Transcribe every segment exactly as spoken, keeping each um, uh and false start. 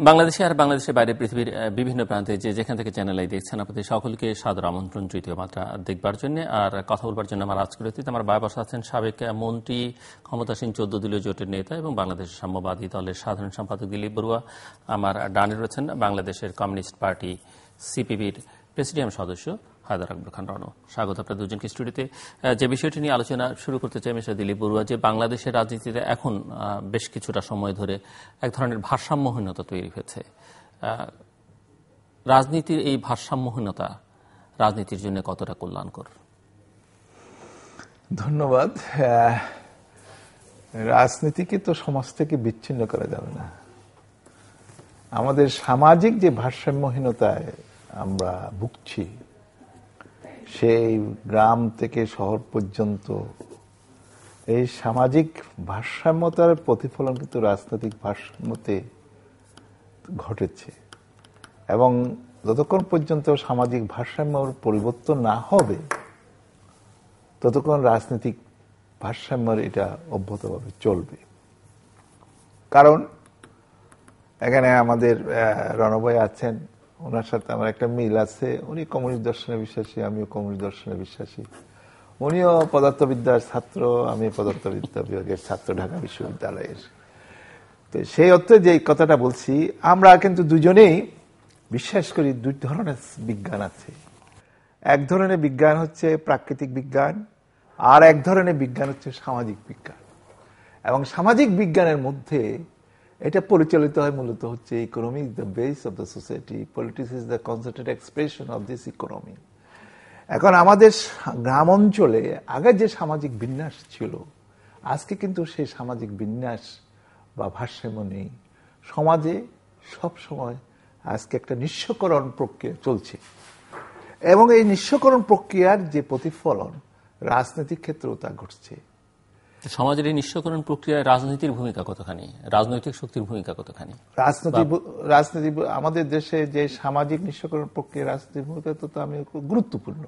বাংলাদেশে আর বাংলাদেশের বাইরে পৃথিবীর বিভিন্ন প্রান্তে যে যেখান থেকে চ্যানেল আই দেখছেন আপনাদের সকলকে সাদর আমন্ত্রণ তৃতীয় মাত্রা দেখবার জন্য আর কথা বলবার জন্য আমার আজকের অতিথি আমার বাবা আছেন সাবেক মন্ত্রী, ক্ষমতাসীন চোদ্দ দলীয় জোটের নেতা এবং বাংলাদেশ সাম্যবাদী দলের সাধারণ সম্পাদক দিলীপ বড়ুয়া। আমার ডানে রয়েছেন বাংলাদেশের কমিউনিস্ট পার্টি সিপিবির প্রেসিডিয়াম সদস্য হায়দার আকবর খান রনো। স্বাগত আপনার দুজনকে স্টুডিওতে। যে বিষয়টি নিয়ে আলোচনা শুরু করতে চাই মিস্টার দিলীপ বড়ুয়া, যে বাংলাদেশের রাজনীতিতে এখন বেশ কিছুটা সময় ধরে এক ধরনের ভারসাম্যহীনতা তৈরি হয়েছে। রাজনীতির এই ভারসাম্যহীনতা রাজনীতির জন্য কতটা কল্যাণকর? ধন্যবাদ। রাজনীতিকে তো সমাজ থেকে বিচ্ছিন্ন করা যাবে না। আমাদের সামাজিক যে ভারসাম্যহীনতায় আমরা ভুগছি, সেই গ্রাম থেকে শহর পর্যন্ত এই সামাজিক ভারসাম্যতার প্রতিফলন কিন্তু রাজনৈতিক ভারসাম্যতে ঘটেছে এবং যতক্ষণ পর্যন্ত সামাজিক ভারসাম্যর পরিবর্তন না হবে ততক্ষণ রাজনৈতিক ভারসাম্যের এটা অব্যাহতভাবে চলবে। কারণ এখানে আমাদের রণভাই আছেন, ওনার সাথে আমার একটা মিল আছে। উনি কমিউনিস্ট দর্শনে বিশ্বাসী, আমিও কমিউনিস্ট দর্শনে বিশ্বাসী। উনিও পদার্থবিদ্যার ছাত্র, আমি পদার্থবিদ্যা বিভাগের ছাত্র ঢাকা বিশ্ববিদ্যালয়ের। তো সেই অর্থে যে কথাটা বলছি, আমরা কিন্তু দুজনেই বিশ্বাস করি দুই ধরনের বিজ্ঞান আছে। এক ধরনের বিজ্ঞান হচ্ছে প্রাকৃতিক বিজ্ঞান, আর এক ধরনের বিজ্ঞান হচ্ছে সামাজিক বিজ্ঞান। এবং সামাজিক বিজ্ঞানের মধ্যে এটা পরিচালিত হয় মূলত হচ্ছে economy is the base of the society, politics is the concentrated expression of this economy. এখন আমাদের গ্রাম অঞ্চলে আগে যে সামাজিক বিন্যাস ছিল, আজকে কিন্তু সেই সামাজিক বিন্যাস বা ভারসাম্য নেই। সমাজে সব সময় আজকে একটা নিঃস্বকরণ প্রক্রিয়া চলছে এবং এই নিঃস্বকরণ প্রক্রিয়ার যে প্রতিফলন রাজনৈতিক ক্ষেত্রেও তা ঘটছে। সমাজের এই নিঃস্বকরণ প্রক্রিয়ায় রাজনীতির ভূমিকা কতখানি, রাজনৈতিক শক্তির ভূমিকা কতখানি? রাজনীতি রাজনীতি আমাদের দেশে যে সামাজিক নিঃস্বকরণ প্রক্রিয়া রাজনীতির ভূমিকা তো আমি গুরুত্বপূর্ণ।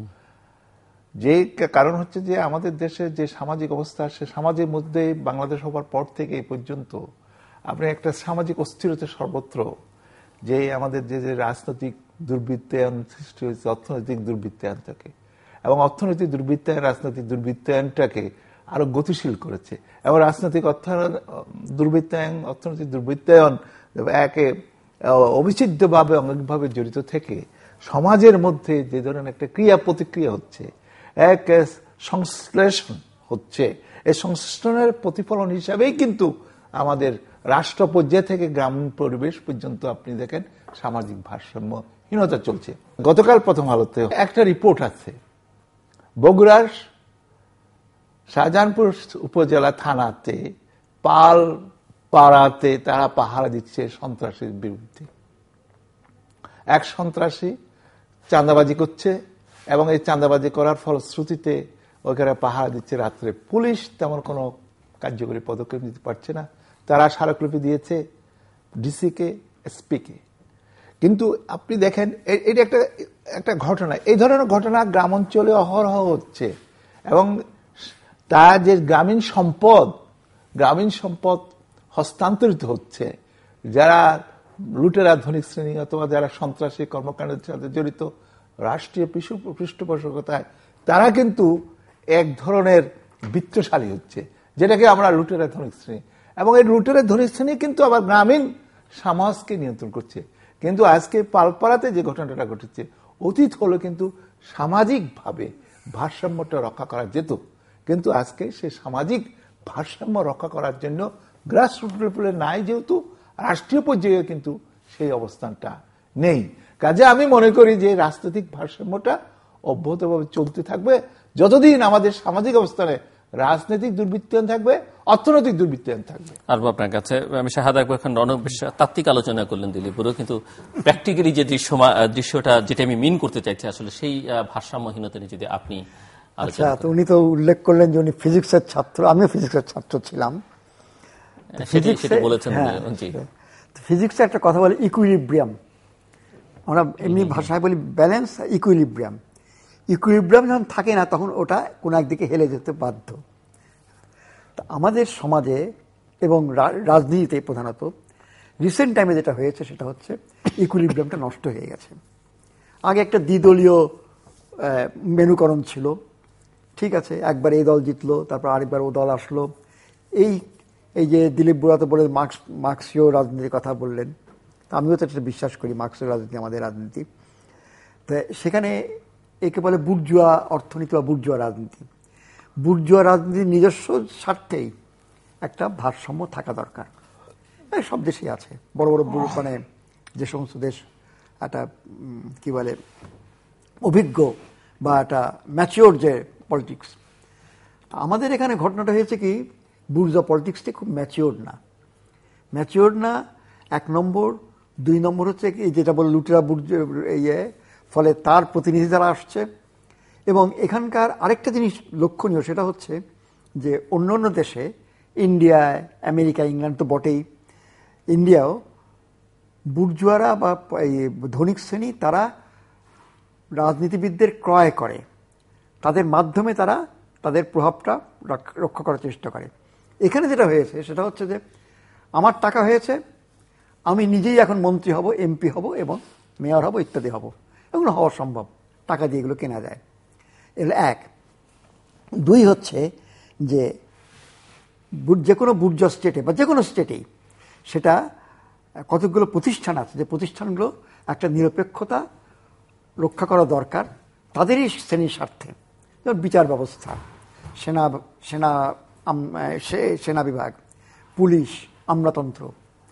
যে কারণ হচ্ছে যে আমাদের দেশে যে সামাজিক অবস্থা, সে সমাজের মধ্যে বাংলাদেশ হবার পর থেকে এই পর্যন্ত আপনি একটা সামাজিক অস্থিরতা সর্বত্র, যে আমাদের যে যে রাজনৈতিক দুর্বৃত্তায়ন সৃষ্টি হয়েছে, অর্থনৈতিক দুর্বৃত্তায়ন থাকে এবং অর্থনৈতিক দুর্বৃত্তায়ন রাজনৈতিক দুর্বৃত্তায়নটাকে আরো গতিশীল করেছে এবং রাজনৈতিক দুর্বৃত্তায়ন অর্থনৈতিক দুর্বৃত্তায়ন একে অবিচ্ছেদ্যভাবে অনেকভাবে জড়িত থেকে সমাজের মধ্যে যে ধরনের একটা ক্রিয়া প্রতিক্রিয়া হচ্ছে, এক সংশ্লেষণ হচ্ছে, এই সংশ্লেষণের প্রতিফলন হিসাবেই কিন্তু আমাদের রাষ্ট্র পর্যায় থেকে গ্রামীণ পরিবেশ পর্যন্ত আপনি দেখেন সামাজিক ভারসাম্যহীনতা চলছে। গতকাল প্রথম আলোতে একটা রিপোর্ট আছে, বগুড়ার শাহজাহানপুর উপজেলা থানাতে পাল পাড়াতে তারা পাহারা দিচ্ছে সন্ত্রাসীর বিরুদ্ধে। এক সন্ত্রাসী চাঁদাবাজি করছে এবং এই চাঁদাবাজি করার ফলশ্রুতিতে ওইখানে পাহারা দিচ্ছে রাত্রে। পুলিশ তেমন কোনো কার্যকরী পদক্ষেপ নিতে পারছে না। তারা স্মারকলিপি দিয়েছে ডিসি কে, এসপি কে। কিন্তু আপনি দেখেন এটা একটা একটা ঘটনা, এই ধরনের ঘটনা গ্রাম অঞ্চলে অহরহ হচ্ছে এবং তার যে গ্রামীণ সম্পদ গ্রামীণ সম্পদ হস্তান্তরিত হচ্ছে, যারা লুটেরা ধনিক শ্রেণী অথবা যারা সন্ত্রাসী কর্মকাণ্ডের সাথে জড়িত রাষ্ট্রীয় পৃষ্ঠপোষকতায়, তারা কিন্তু এক ধরনের বিত্তশালী হচ্ছে, যেটাকে আমরা লুটেরা ধনিক শ্রেণী, এবং এই লুটেরা ধনিক শ্রেণী কিন্তু আবার গ্রামীণ সমাজকে নিয়ন্ত্রণ করছে। কিন্তু আজকে পালপাড়াতে যে ঘটনাটা ঘটেছে, অতীত হলো কিন্তু সামাজিকভাবে ভারসাম্যটা রক্ষা করা যেত, কিন্তু আজকে সে সামাজিক ভারসাম্য রক্ষা করার জন্য গ্রাসরুট লেভেলে নাই, যেহেতু রাষ্ট্রীয় পর্যায়ে কিন্তু সেই অবস্থানটা নেই। কাজে আমি মনে করি যে রাজনৈতিক ভারসাম্যটা অব্যাহতভাবে চলতে থাকবে যতদিন আমাদের সামাজিক অবস্থানে রাজনৈতিক দুর্বৃত্তায়ন থাকবে, অর্থনৈতিক দুর্বৃত্তায়ন থাকবে। আর আপনার কাছে আমি হায়দার আকবর খান রনো তাত্ত্বিক আলোচনা করলেন দিলীপ বড়ুয়া, কিন্তু প্র্যাকটিক্যালি যে দৃশ্যটা যেটা আমি মিন করতে চাইছি আসলে সেই ভারসাম্যহীনতা নিয়ে যদি আপনি আচ্ছা। তো উনি তো উল্লেখ করলেন যে উনি ফিজিক্সের ছাত্র, আমিও ফিজিক্সের ছাত্র ছিলাম। ফিজিক্সে একটা কথা বলে ইকুইলিব্রিয়াম, আমরা এমনি ভাষায় বলি ব্যালেন্স, ইকুইলিব্রিয়াম। ইকুইলিব্রিয়াম যখন থাকে না তখন ওটা কোনো একদিকে হেলে যেতে বাধ্য। আমাদের সমাজে এবং রাজনীতিতে প্রধানত রিসেন্ট টাইমে যেটা হয়েছে সেটা হচ্ছে ইকুইলিব্রিয়ামটা নষ্ট হয়ে গেছে। আগে একটা দ্বিদলীয় মেনুকরণ ছিল, ঠিক আছে, একবার এই দল জিতলো, তারপর আরেকবার ও দল আসলো। এই এই যে দিলীপ বড়ুয়া তো বলে মার্কস মার্ক্সীয় রাজনীতির কথা বললেন, আমিও তো এটা বিশ্বাস করি, মার্ক্সীয় রাজনীতি আমাদের রাজনীতি। তো সেখানে একে বলে বুর্জুয়া অর্থনীতি বা বুর্জুয়া রাজনীতি। বুর্জুয়া রাজনীতির নিজস্ব স্বার্থেই একটা ভারসাম্য থাকা দরকার। সব দেশেই আছে, বড় বড় মানে যে সমস্ত দেশ একটা কি বলে অভিজ্ঞ বা একটা ম্যাচিওর যে পলিটিক্স। আমাদের এখানে ঘটনাটা হয়েছে কি, বুর্জুয়া পলিটিক্সটা খুব ম্যাচিওর না। ম্যাচিওর না এক নম্বর। দুই নম্বর হচ্ছে কি, যেটা বলে লুটেরা বুর্জুয়া ইয়ে, ফলে তার প্রতিনিধি যারা আসছে। এবং এখানকার আরেকটা জিনিস লক্ষণীয়, সেটা হচ্ছে যে অন্য অন্য দেশে, ইন্ডিয়ায়, আমেরিকা, ইংল্যান্ড তো বটেই, ইন্ডিয়াও বুর্জুয়ারা বা ধনিক শ্রেণী তারা রাজনীতিবিদদের ক্রয় করে, তাদের মাধ্যমে তারা তাদের প্রভাবটা রক্ষা করার চেষ্টা করে। এখানে যেটা হয়েছে সেটা হচ্ছে যে আমার টাকা হয়েছে, আমি নিজেই এখন মন্ত্রী হব, এমপি হব এবং মেয়র হব ইত্যাদি হব, এগুলো হওয়া সম্ভব, টাকা দিয়ে এগুলো কেনা যায়। এগুলো এক। দুই হচ্ছে যে যে কোনো বুর্জুয়া স্টেটে বা যে কোনো স্টেটেই সেটা কতগুলো প্রতিষ্ঠান আছে, যে প্রতিষ্ঠানগুলো একটা নিরপেক্ষতা রক্ষা করা দরকার তাদেরই শ্রেণীর স্বার্থে। যেমন বিচার ব্যবস্থা, সেনা সেনা সেনা বিভাগ, পুলিশ, আমলাতন্ত্র।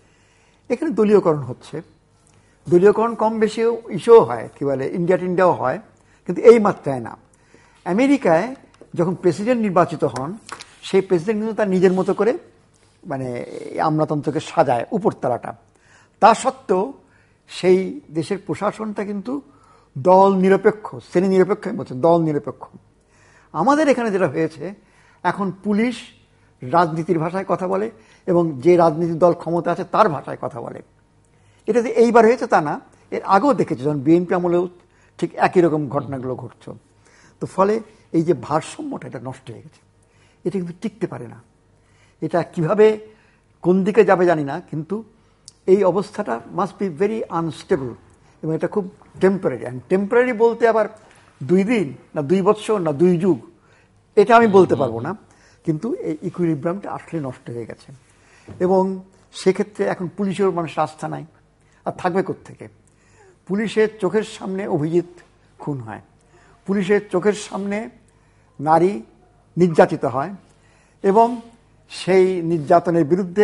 এখানে দলীয়করণ হচ্ছে, দলীয়করণ কম বেশি ইস্যুও হয়, কি বলে ইন্ডিয়া টিন্ডিয়াও হয়, কিন্তু এই মাত্রায় না। আমেরিকায় যখন প্রেসিডেন্ট নির্বাচিত হন, সেই প্রেসিডেন্ট কিন্তু তার নিজের মতো করে মানে আমলাতন্ত্রকে সাজায় উপরতলাটা। তা সত্ত্বেও সেই দেশের প্রশাসনটা কিন্তু দল নিরপেক্ষ, শ্রেণী নিরপেক্ষ বলছে, দল নিরপেক্ষ। আমাদের এখানে যেটা হয়েছে, এখন পুলিশ রাজনীতির ভাষায় কথা বলে এবং যে রাজনীতির দল ক্ষমতা আছে তার ভাষায় কথা বলে। এটা যে এইবার হয়েছে তা না, এর আগেও দেখেছি, যখন বিএনপি আমলেও ঠিক একই রকম ঘটনাগুলো ঘটছে। তো ফলে এই যে ভারসাম্যটা এটা নষ্ট হয়ে গেছে, এটা কিন্তু টিকতে পারে না। এটা কিভাবে কোন দিকে যাবে জানি না, কিন্তু এই অবস্থাটা মাস্ট বি ভেরি আনস্টেবল এবং এটা খুব টেম্পোরারি। অ্যান্ড টেম্পোরারি বলতে আবার দুই দিন না দুই বছর না দুই যুগ, এটা আমি বলতে পারবো না, কিন্তু এই ইকুইলিব্রিয়ামটা আসলে নষ্ট হয়ে গেছে। এবং সেক্ষেত্রে এখন পুলিশের মানুষের আস্থা নাই, আর থাকবে কোত্থেকে? পুলিশের চোখের সামনে অভিজিৎ খুন হয়, পুলিশের চোখের সামনে নারী নির্যাতিত হয়, এবং সেই নির্যাতনের বিরুদ্ধে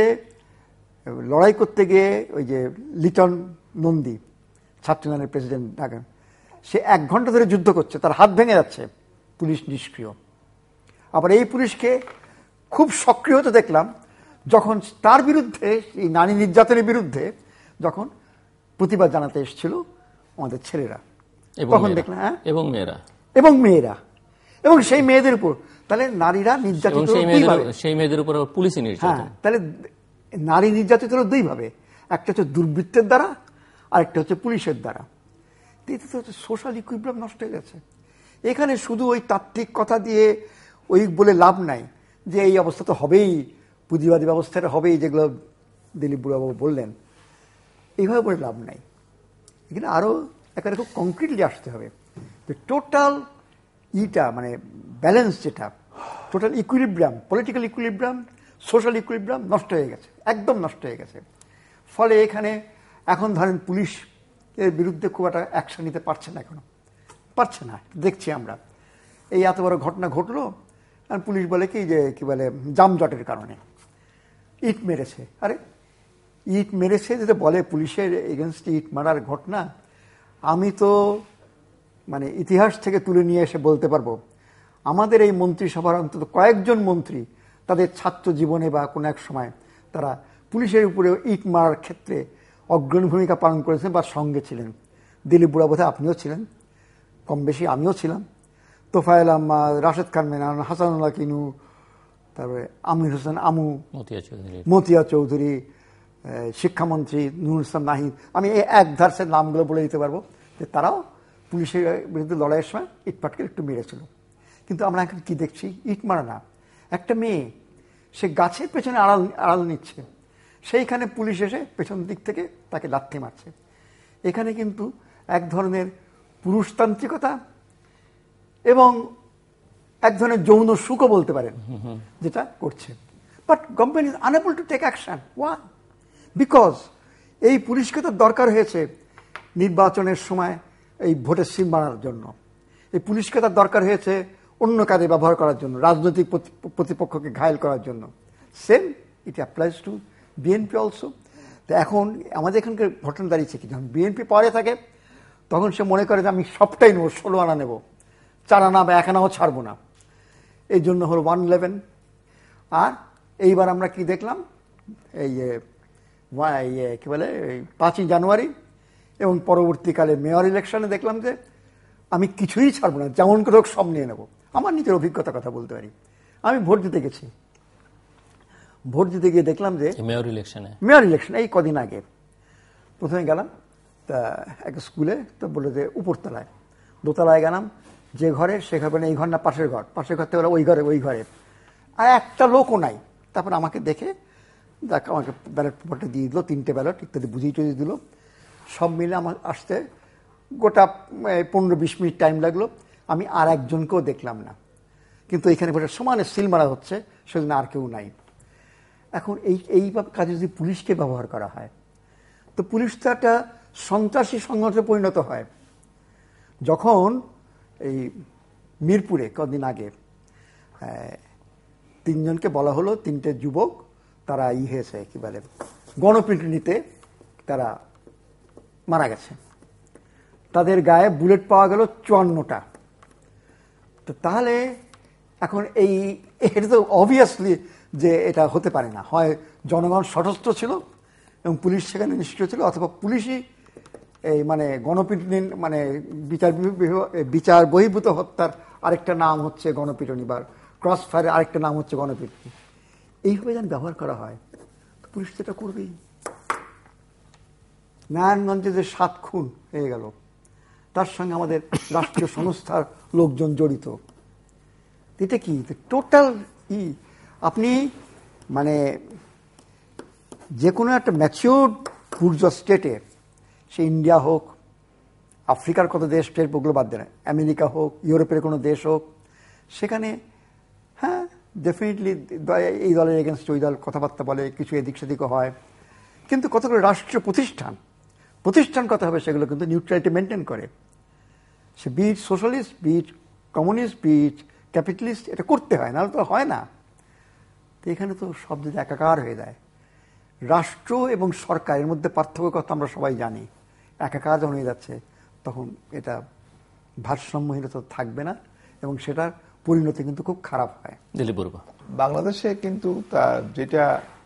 লড়াই করতে গিয়ে ওই যে লিটন নন্দী, ছাত্রলীগের প্রেসিডেন্ট, সে এক ঘন্টা ধরে যুদ্ধ করছে, তার হাত ভেঙে যাচ্ছে, পুলিশ নিষ্ক্রিয়। আবার এই পুলিশকে খুব সক্রিয় হতে দেখলাম যখন তার বিরুদ্ধে, এই নারী নির্যাতনের বিরুদ্ধে যখন প্রতিবাদ জানাতে এসেছিল আমাদের ছেলেরা, তখন দেখলাম হ্যাঁ এবং মেয়েরা এবং মেয়েরা এবং সেই মেয়েদের উপর, তাহলে নারীরা নির্যাতিত, সেই মেয়েদের উপর পুলিশই নির্যাতন। হ্যাঁ, তাহলে নারী নির্যাতিত হলো দুই ভাবে, একটা হচ্ছে দুর্বৃত্তের দ্বারা আর একটা হচ্ছে পুলিশের দ্বারা। এতে তো সোশ্যাল ইকুইলিব্রিয়াম নষ্ট হয়ে গেছে। এখানে শুধু ওই তাত্ত্বিক কথা দিয়ে ওই বলে লাভ নাই যে এই অবস্থা তো হবেই, পুঁজিবাদী ব্যবস্থাটা হবেই, যেগুলো দিলীপ বুড়াবাবু বললেন, এইভাবে বলে লাভ নাই। এখানে আরো একেবারে খুব কংক্রিটলি আসতে হবে যে টোটাল ইটা মানে ব্যালেন্স, যেটা total equilibrium, political equilibrium, social equilibrium নষ্ট হয়ে গেছে, একদম নষ্ট হয়ে গেছে। ফলে এখানে এখন ধরেন পুলিশ এর বিরুদ্ধে খুব একটা অ্যাকশন নিতে পারছে না, এখনো পারছে না, দেখছি আমরা। এই এত বড় ঘটনা ঘটলো আর পুলিশ বলে কি যে কি বলে জামজটের কারণে ইট মেরেছে। আরে ইট মেরেছে যেটা বলে পুলিশের এগেনস্ট ইট মারার ঘটনা, আমি তো মানে ইতিহাস থেকে তুলে নিয়ে এসে বলতে পারবো আমাদের এই মন্ত্রিসভার অন্তত কয়েকজন মন্ত্রী তাদের ছাত্র জীবনে বা কোনো এক সময় তারা পুলিশের উপরে ইট মারার ক্ষেত্রে অগ্রণী ভূমিকা পালন করেছেন বা সঙ্গে ছিলেন। দিলীপ বুড়া বোধহয় আপনিও ছিলেন, কম বেশি আমিও ছিলাম, তোফায়েল আহমদ, রাশেদ খান মেনন, হাসানুল্লাহ কিনু, তারপরে আমির হোসেন আমু, মতিয়া চৌধুরী, শিক্ষামন্ত্রী নুরুল ইসলাম নাহিদ, আমি এই এক ধার্সের নামগুলো বলে দিতে পারবো যে তারাও পুলিশের বিরুদ্ধে লড়াইয়ের সময় ইটপাটকে একটু মেরেছিল। কিন্তু আমরা এখন কি দেখছি, ইট মারা না, একটা মেয়ে সে গাছের পেছনে আড়াল আড়াল নিচ্ছে, সেইখানে পুলিশ এসে পেছন দিক থেকে তাকে লাথি মারছে। এখানে কিন্তু এক ধরনের পুরুষতান্ত্রিকতা এবং এক ধরনের যৌন সুখও বলতে পারেন যেটা করছে। But government is unable to take action. Why? Because এই পুলিশকে তো দরকার হয়েছে নির্বাচনের সময় এই ভোটের সিল মারার জন্য, এই পুলিশকে তার দরকার হয়েছে অন্য কাজে ব্যবহার করার জন্য, রাজনৈতিক প্রতিপক্ষকে ঘায়েল করার জন্য। Same it applies to BNP also. তো এখন আমাদের এখানকার ঘটনা দাঁড়িয়েছে কি, যখন বিএনপি পাওয়ারে থাকে তখন সে মনে করে যে আমি সবটাই নেবো, ষোলো আনা নেবো, চার আনা বা এক আনাও ছাড়বো না। এই জন্য হলো ওয়ান ইলেভেন। আর এইবার আমরা কি দেখলাম, এই কি বলে এই পাঁচই জানুয়ারি এবং পরবর্তীকালে মেয়র ইলেকশনে দেখলাম যে আমি কিছুই ছাড়বো না, যেমন করে হোক সব নিয়ে নেবো। আমার নিজের অভিজ্ঞতার কথা বলতে পারি, আমি ভোট দিতে গেছি, ভোট দিতে গিয়ে দেখলাম যে মেয়র ইলেকশনে মেয়র ইলেকশন এই কদিন আগে প্রথমে গেলাম তা এক স্কুলে, তো বললো যে উপরতলায়, দোতলায় গেলাম, যে ঘরে সে ঘর এই ঘর না পাশের ঘর, পাশের ঘর থেকে ওই ঘরে ওই ঘরে, আর একটা লোকও নাই। তারপর আমাকে দেখে দেখ আমাকে ব্যালট পেপারটা দিয়ে দিল, তিনটে ব্যালট ইত্যাদি বুঝিয়ে টুঝিয়ে দিল। সব মিলে আমার আসতে গোটা পনেরো বিশ মিনিট টাইম লাগলো। আমি আর একজনকেও দেখলাম না, কিন্তু এখানে বসে সমানে সিল মারা হচ্ছে, সেজন্য আর কেউ নাই। এখন এই এইভাবে কাজে যদি পুলিশকে ব্যবহার করা হয়, তো পুলিশ তো একটা সন্ত্রাসী সংগঠনে পরিণত হয়। যখন এই মিরপুরে কদিন আগে তিনজনকে বলা হলো, তিনটে যুবক তারা ই হয়েছে কি বলে গণপিটুনিতে তারা মারা গেছে, তাদের গায়ে বুলেট পাওয়া গেল চুয়ান্নটা। তো তাহলে এখন এই এটা তো অবভিয়াসলি যে এটা হতে পারে না, হয় জনগণ সশস্ত্র ছিল এবং পুলিশ সেখানে নিষ্ক্রিয় ছিল, অথবা পুলিশই এই মানে গণপিটুনি মানে বিচার বিচার বহির্ভূত হত্যার আরেকটা নাম হচ্ছে গণপিটুনি, বা ক্রস ফায়ারের আরেকটা নাম হচ্ছে গণপিটুনি। এইভাবে যেন ব্যবহার করা হয়, তো পুলিশ তো এটা করবেই। নারায়ণগঞ্জে যে সাত খুন হয়ে গেল, তার সঙ্গে আমাদের রাষ্ট্রীয় সংস্থার লোকজন জড়িত, এটা কি টোটাল ই। আপনি মানে যে কোনো একটা ম্যাচিওর বুর্জোয়া স্টেটে, সে ইন্ডিয়া হোক, আফ্রিকার কত দেশ টেট ওগুলো বাদ দেয়, আমেরিকা হোক, ইউরোপের কোনো দেশ হোক, সেখানে হ্যাঁ ডেফিনেটলি এই দলের এগেনস্ট ওই দল কথাবার্তা বলে, কিছু এদিক সেদিকও হয়, কিন্তু কতগুলো রাষ্ট্রীয় প্রতিষ্ঠান প্রতিষ্ঠান কথা হবে সেগুলো কিন্তু নিউট্রালিটি মেনটেন করে। সে be it socialist, be it communist, be it capitalist, এটা করতে হয়, নাহলে তো হয় না। তো এখানে তো সব যদি একাকার হয়ে যায়, রাষ্ট্র এবং সরকারের মধ্যে পার্থক্য কথা আমরা সবাই জানি, একাকার যখন হয়ে যাচ্ছে তখন এটা ভারসাম্যহীনতা থাকবে না এবং সেটার পরিণতি কিন্তু খুব খারাপ হয়। দিলীপ বড়ুয়া, বাংলাদেশে কিন্তু তার যেটা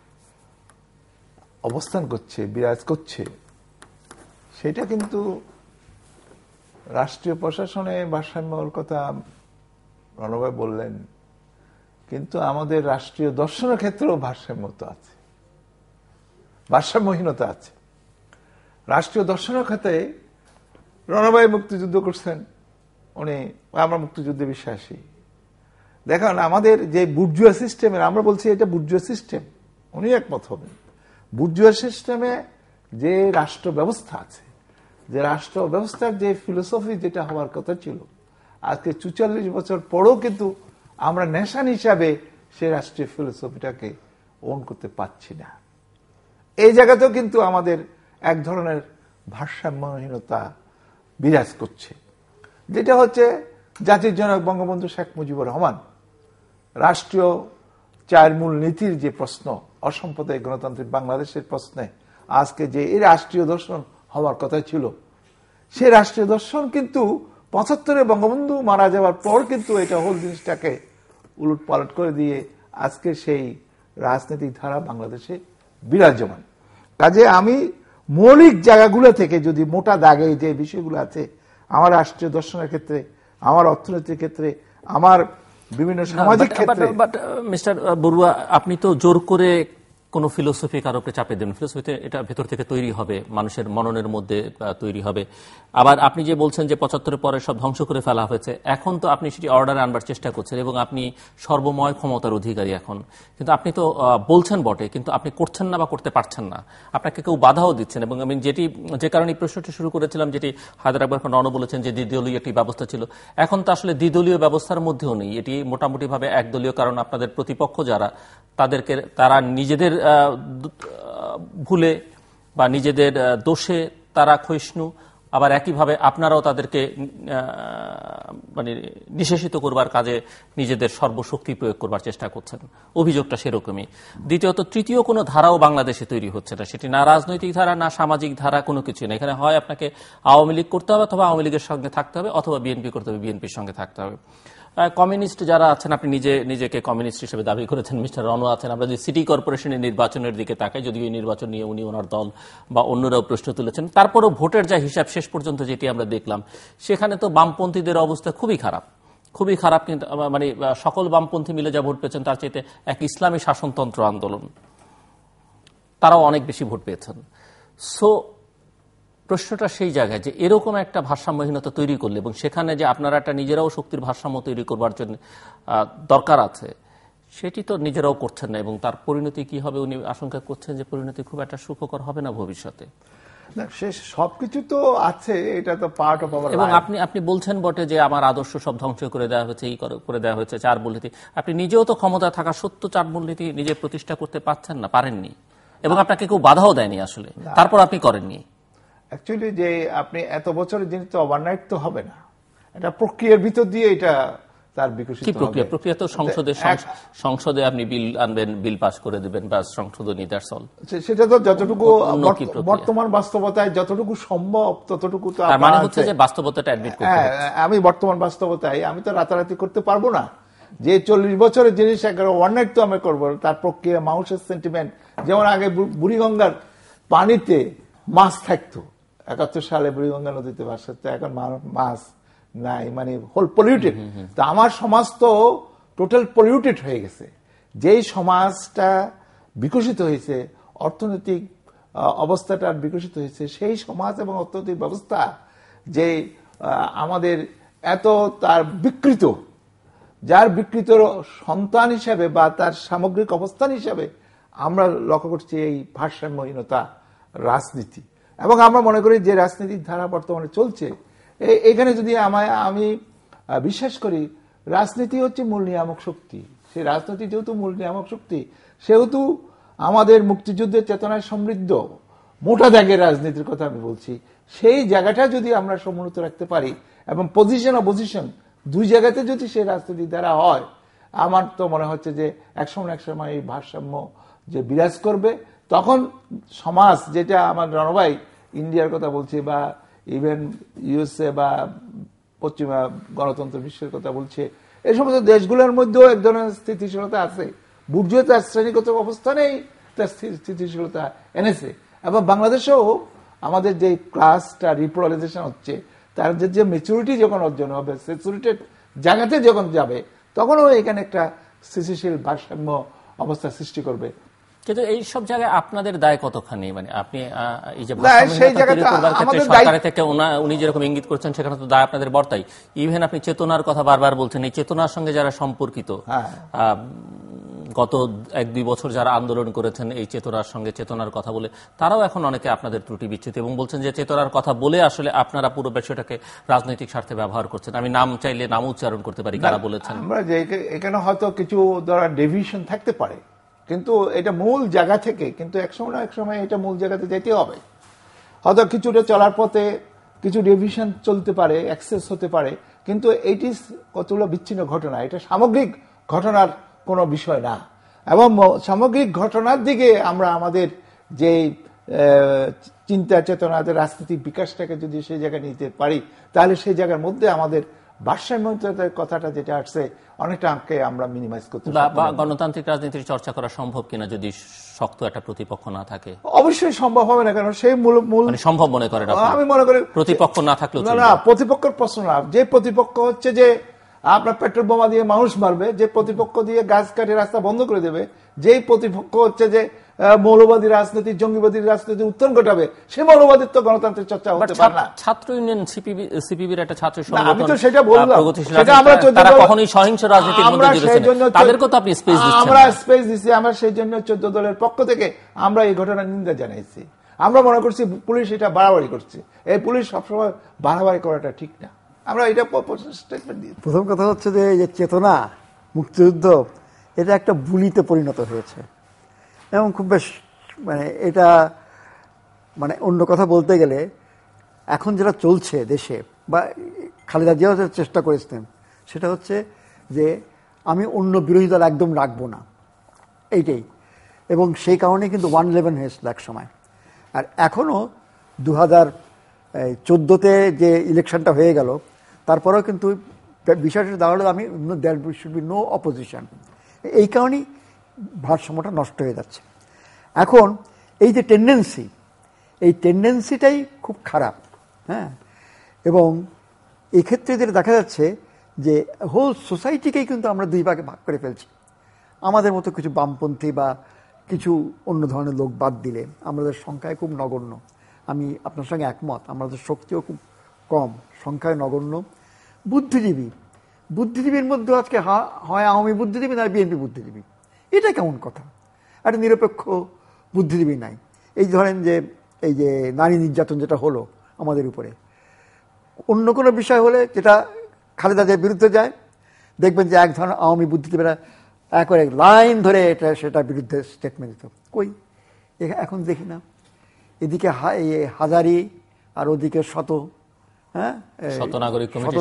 অবস্থান করছে, বিরাজ করছে, সেটা কিন্তু রাষ্ট্রীয় প্রশাসনে ভারসাম্যর কথা রণভাই বললেন, কিন্তু আমাদের রাষ্ট্রীয় দর্শনের ক্ষেত্রেও ভারসাম্যতা আছে, ভারসাম্যহীনতা আছে। রাষ্ট্রীয় দর্শনের ক্ষেত্রে রণভাই মুক্তিযুদ্ধ করছেন, উনি আমরা মুক্তিযুদ্ধে বিশ্বাসী। দেখেন আমাদের যে বুর্জুয়া সিস্টেমের, আমরা বলছি এটা বুর্জুয়া সিস্টেম, উনি একমত হবেন, বুর্জুয়া সিস্টেমে যে রাষ্ট্র ব্যবস্থা আছে, যে রাষ্ট্র ব্যবস্থার যে ফিলোসফি যেটা হওয়ার কথা ছিল, আজকে চুয়াল্লিশ বছর পরেও কিন্তু আমরা নেশান হিসাবে সেই রাষ্ট্রীয় ফিলোসফিটাকে ওন করতে পারছি না। এই জায়গাতেও কিন্তু আমাদের এক ধরনের ভারসাম্যহীনতা বিরাজ করছে, যেটা হচ্ছে জাতির জনক বঙ্গবন্ধু শেখ মুজিবুর রহমান রাষ্ট্রীয় চার মূল নীতির যে প্রশ্ন, অসাম্প্রদায়িক গণতান্ত্রিক বাংলাদেশের প্রশ্নে আজকে যে এই রাষ্ট্রীয় দর্শন হওয়ার কথা ছিল, সে রাষ্ট্রীয় দর্শন কিন্তু পঁচাত্তরে বঙ্গবন্ধু মারা যাওয়ার পর কিন্তু এটা হোল জিনিসটাকে উলট পালট করে দিয়ে আজকে সেই রাজনৈতিক ধারা বাংলাদেশে বিরাজমান। কাজে আমি মৌলিক জায়গাগুলো থেকে যদি মোটা দাগে যে বিষয়গুলো আছে, আমার রাষ্ট্রীয় দর্শনের ক্ষেত্রে, আমার অর্থনীতির ক্ষেত্রে, আমার বিভিন্ন সামাজিক ক্ষেত্রে। বাট মিস্টার বড়ুয়া, আপনি তো জোর করে কোনো ফিলোসফি কারো উপরে চাপে দেবেন, ফিলোসফিতে এটা ভেতর থেকে তৈরি হবে, মানুষের মননের মধ্যে তৈরি হবে। আবার আপনি যে বলছেন যে পঁচাত্তরের পরে সব ধ্বংস করে ফেলা হয়েছে, এখন তো আপনি সেটি অর্ডারে আনবার চেষ্টা করছেন এবং আপনি সর্বময় ক্ষমতার অধিকারী এখন, কিন্তু আপনি তো বলছেন বটে, কিন্তু আপনি করছেন না বা করতে পারছেন না, আপনাকে কেউ বাধাও দিচ্ছেন। এবং আমি যেটি যে কারণে এই প্রশ্নটি শুরু করেছিলাম, যেটি হায়দার আকবর খান রনো বলেছেন যে দ্বিদলীয় একটি ব্যবস্থা ছিল, এখন তো আসলে দ্বিদলীয় ব্যবস্থার মধ্যেও নেই, এটি মোটামুটিভাবে একদলীয়। কারণ আপনাদের প্রতিপক্ষ যারা, তাদেরকে তারা নিজেদের ভুলে বা নিজেদের দোষে তারা ক্ষয়িষ্ণু, আবার একইভাবে আপনারাও তাদেরকে মানে নিঃশেষিত করবার কাজে নিজেদের সর্বশক্তি প্রয়োগ করবার চেষ্টা করছেন, অভিযোগটা সেরকমই। দ্বিতীয়ত, তৃতীয় কোনো ধারাও বাংলাদেশে তৈরি হচ্ছে না, সেটি না রাজনৈতিক ধারা না সামাজিক ধারা, কোনো কিছু না। এখানে হয় আপনাকে আওয়ামী লীগ করতে হবে অথবা আওয়ামী লীগের সঙ্গে থাকতে হবে, অথবা বিএনপি করতে হবে, বিএনপির সঙ্গে থাকতে হবে। কমিউনিস্ট যারা আছেন, আপনি নিজে নিজেকে কমিউনিস্ট হিসেবে দাবি করেছেন, মিস্টার রনো আছেন। আমরা যদি সিটি কর্পোরেশনের নির্বাচনের দিকে তাকাই, যদিও এই নির্বাচন নিয়ে উনি ওনার দল বা অন্যরাও প্রশ্ন তুলেছেন, তারপরও ভোটের যা হিসাব শেষ পর্যন্ত যেটি আমরা দেখলাম, সেখানে তো বামপন্থীদের অবস্থা খুবই খারাপ, খুবই খারাপ। কিন্তু মানে সকল বামপন্থী মিলে যা ভোট পেয়েছেন তার চাইতে এক ইসলামী শাসনতন্ত্র আন্দোলন, তারাও অনেক বেশি ভোট পেয়েছেন। সো প্রশ্নটা সেই জায়গায় যে এরকম একটা ভারসাম্যহীনতা তৈরি করলে, এবং সেখানে যে আপনারা একটা নিজেরাও শক্তির ভারসাম্য তৈরি করবার জন্য দরকার আছে, সেটি তো নিজেরাও করছেন না, এবং তার পরিণতি কি হবে উনি আশঙ্কা করছেন যে পরিণতি খুব একটা সুখকর হবে না ভবিষ্যতে। সবকিছু তো আছে, এটা তো পার্ট অফ আওয়ার লাইফ। এবং আপনি আপনি বলছেন বটে যে আমার আদর্শ সব ধ্বংস করে দেওয়া হয়েছে, এই করে দেওয়া হয়েছে, চার মূলনীতি। আপনি নিজেও তো ক্ষমতা থাকা সত্য চার মূলনীতি নিজে প্রতিষ্ঠা করতে পারছেন না, পারেননি, এবং আপনাকে কেউ বাধাও দেয়নি আসলে, তারপর আপনি করেননি। অ্যাকচুয়ালি যে আপনি এত বছরের জিনিস তো ওভারনাইট তো হবে না, এটা প্রক্রিয়ার ভিতর দিয়ে এটা তার বিকশিত হবে। প্রক্রিয়া প্রক্রিয়া তো সংসদে সংসদে আপনি বিল আনবেন, বিল পাস করে দিবেন, বা সংশোধনী, দ্যাটস অল। সেটা তো যতটুকু বর্তমান বাস্তবতায় যতটুকু সম্ভব ততটুকু তো তার মানে হচ্ছে যে বাস্তবতাটা অ্যাডমিট করতে হবে। আমি বর্তমান বাস্তবতায় আমি তো রাতারাতি করতে পারবো না, যে চল্লিশ বছরের জিনিস একেবারে ওভারনাইট তো আমি করবো। তার প্রক্রিয়া, মানুষের সেন্টিমেন্ট, যেমন আগে বুড়িগঙ্গার পানিতে মাছ থাকতো, একাত্তর সালে বুড়িগঙ্গা নদীতে বাস করতো, এখন মাছ নাই, মানে হোল পলিউটেড। তো আমার সমাজ তো টোটাল পলিউটেড হয়ে গেছে। যেই সমাজটা বিকশিত হয়েছে, অর্থনৈতিক অবস্থাটা বিকশিত হয়েছে, সেই সমাজ এবং অর্থনৈতিক ব্যবস্থা যে আমাদের এত তার বিকৃত, যার বিকৃত সন্তান হিসাবে বা তার সামগ্রিক অবস্থান হিসাবে আমরা লক্ষ্য করছি এই ভারসাম্যহীনতা রাজনীতি। এবং আমরা মনে করি যে রাজনৈতিক ধারা বর্তমানে চলছে, এখানে যদি আমায় আমি বিশ্বাস করি রাজনীতি হচ্ছে মূল নিয়ামক শক্তি। সেই রাজনীতি যেহেতু মূল নিয়ামক শক্তি, সেহেতু আমাদের মুক্তিযুদ্ধের চেতনায় সমৃদ্ধ মোটা দাগের রাজনীতির কথা আমি বলছি, সেই জায়গাটা যদি আমরা সমুন্নত রাখতে পারি এবং পজিশন অপোজিশন দুই জায়গাতে যদি সেই রাজনীতি দ্বারা হয়, আমার তো মনে হচ্ছে যে একসময় এক সময় এই ভারসাম্য যে বিরাজ করবে, তখন সমাজ, যেটা আমার রণভাই ইন্ডিয়ার কথা বলছে বা ইভেন ইউএসএ বা পশ্চিমা গণতন্ত্র বিশ্বের কথা বলছে, এই সমস্ত দেশগুলোর মধ্যেও এক ধরনের স্থিতিশীলতা আছে। বুর্জুয়া তার শ্রেণীগত অবস্থানেই তার স্থিতিশীলতা এনেছে, এবং বাংলাদেশেও আমাদের যে ক্লাসটা রিপ্রোলাইজেশন হচ্ছে, তার যে ম্যাচুরিটি যখন অর্জন হবে, ম্যাচুরিটির জায়গাতে যখন যাবে, তখনও এখানে একটা স্থিতিশীল ভারসাম্য অবস্থা সৃষ্টি করবে। কিন্তু এই সব জায়গায় আপনাদের দায় কতখানি? মানে আপনি এই যে সরকারের থেকে উনি যেরকম ইঙ্গিত করছেন, সেখানে তো দায় আপনাদের বর্তাই। ইভেন আপনি চেতনার কথা বারবার বলছেন, এই চেতনার সঙ্গে যারা সম্পর্কিত, গত এক দুই বছর যারা আন্দোলন করেছেন এই চেতনার সঙ্গে, চেতনার কথা বলে, তারাও এখন অনেকে আপনাদের ত্রুটি বিচ্যুতি, এবং বলছেন যে চেতনার কথা বলে আসলে আপনারা পুরো বিষয়টাকে রাজনৈতিক স্বার্থে ব্যবহার করছেন। আমি নাম চাইলে নাম উচ্চারণ করতে পারি, কারা বলেছেন। আমরা যে এখানে হয়তো কিছু ধরা ডেভিয়েশন থাকতে পারে, কিন্তু এটা মূল জায়গা থেকে, কিন্তু একসময় না একসময় এটা মূল জায়গাতে যেতে হবে। হয়তো কিছুটা চলার পথে কিছু ডেভিয়েশন চলতে পারে, অ্যাক্সেস হতে পারে, কিন্তু এটি কতগুলো বিচ্ছিন্ন ঘটনা, এটা সামগ্রিক ঘটনার কোনো বিষয় না। এবং সামগ্রিক ঘটনার দিকে আমরা আমাদের যে চিন্তা চেতনা, রাজনৈতিক বিকাশটাকে যদি সেই জায়গায় নিতে পারি, তাহলে সেই জায়গার মধ্যে আমাদের ভারসাম্যহীনতার কথাটা যেটা আসছে, অনেকটা আঁকে আমরা মিনিমাইজ করতে বা গণতান্ত্রিক রাজনীতির চর্চা করা সম্ভব কিনা যদি শক্ত একটা প্রতিপক্ষ না থাকে? অবশ্যই সম্ভব হবে না, কারণ সেই মূল মূল সম্ভব মনে করেন আমি মনে করি প্রতিপক্ষ না থাকলেও না, প্রতিপক্ষের প্রশ্ন না। যে প্রতিপক্ষ হচ্ছে যে আপনার পেট্রোল বোমা দিয়ে মানুষ মারবে, যে প্রতিপক্ষ দিয়ে গাছ কাটে রাস্তা বন্ধ করে দেবে, যেই প্রতিপক্ষ হচ্ছে যে মৌলবাদী রাজনীতি, জঙ্গিবাদী রাজনীতি উত্তরণ ঘটাবে, সে মৌলবাদিত্ব গণতান্ত্রিক চর্চা হতে পারে না। ছাত্র ইউনিয়ন সিপিবির একটা ছাত্র সংগঠন, আমি তো সেটা বললাম, সেটা আমরা তারা কখনোই সহিংস রাজনীতির মধ্যে জড়িয়েছে না, তাদেরকে তো আপনি স্পেস দিচ্ছেন। আমরা স্পেস দিচ্ছি, আমরা সেই জন্য চোদ্দ দলের পক্ষ থেকে আমরা এই ঘটনার নিন্দা জানাইছি। আমরা মনে করছি পুলিশ এটা বাড়াবাড়ি করছে, এই পুলিশ সবসময় বাড়াবাড়ি করাটা ঠিক না, আমরা এটা স্টেটমেন্ট দিই। প্রথম কথা হচ্ছে যে এই যে চেতনা, মুক্তিযুদ্ধ, এটা একটা বুলিতে পরিণত হয়েছে এবং খুব বেশ মানে এটা মানে অন্য কথা বলতে গেলে এখন যেটা চলছে দেশে, বা খালেদা জিয়াও চেষ্টা করেছিলেন, সেটা হচ্ছে যে আমি অন্য বিরোধী দল একদম রাখবো না, এইটাই। এবং সেই কারণে কিন্তু ওয়ান ইলেভেন হয়েছিল এক সময়। আর এখনও দু হাজার চোদ্দোতে যে ইলেকশনটা হয়ে গেল, তারপরেও কিন্তু বিষয়টা দাঁড়ালো আমি there should be no opposition. এই কারণেই ভারসাম্যটা নষ্ট হয়ে যাচ্ছে। এখন এই যে টেন্ডেন্সি, এই টেন্ডেন্সিটাই খুব খারাপ। হ্যাঁ, এবং এক্ষেত্রে যেটা দেখা যাচ্ছে যে হোল সোসাইটিকেই কিন্তু আমরা দুই ভাগে ভাগ করে ফেলছি। আমাদের মতো কিছু বামপন্থী বা কিছু অন্য ধরনের লোক বাদ দিলে আমাদের সংখ্যায় খুব নগণ্য। আমি আপনার সঙ্গে একমত, আমাদের শক্তিও খুব কম, সংখ্যায় নগণ্য। বুদ্ধিজীবী, বুদ্ধিজীবীর মধ্যে আজকে হয় আওয়ামী বুদ্ধিজীবী না বিএনপি বুদ্ধিজীবী। এটা কেমন কথা? একটা নিরপেক্ষ বুদ্ধিজীবী নাই। এই ধরেন যে এই যে নারী নির্যাতন যেটা হলো আমাদের উপরে, অন্য কোনো বিষয় হলে যেটা খালেদা জিয়ার বিরুদ্ধে যায়, দেখবেন যে এক ধরনের আওয়ামী বুদ্ধিজীবীরা একবারে লাইন ধরে এটা সেটার বিরুদ্ধে স্টেটমেন্ট দিত। কই এখন দেখি না, এদিকে হাজারি আর ওদিকে শত, হ্যাঁ শতনাগরিক কমিটি,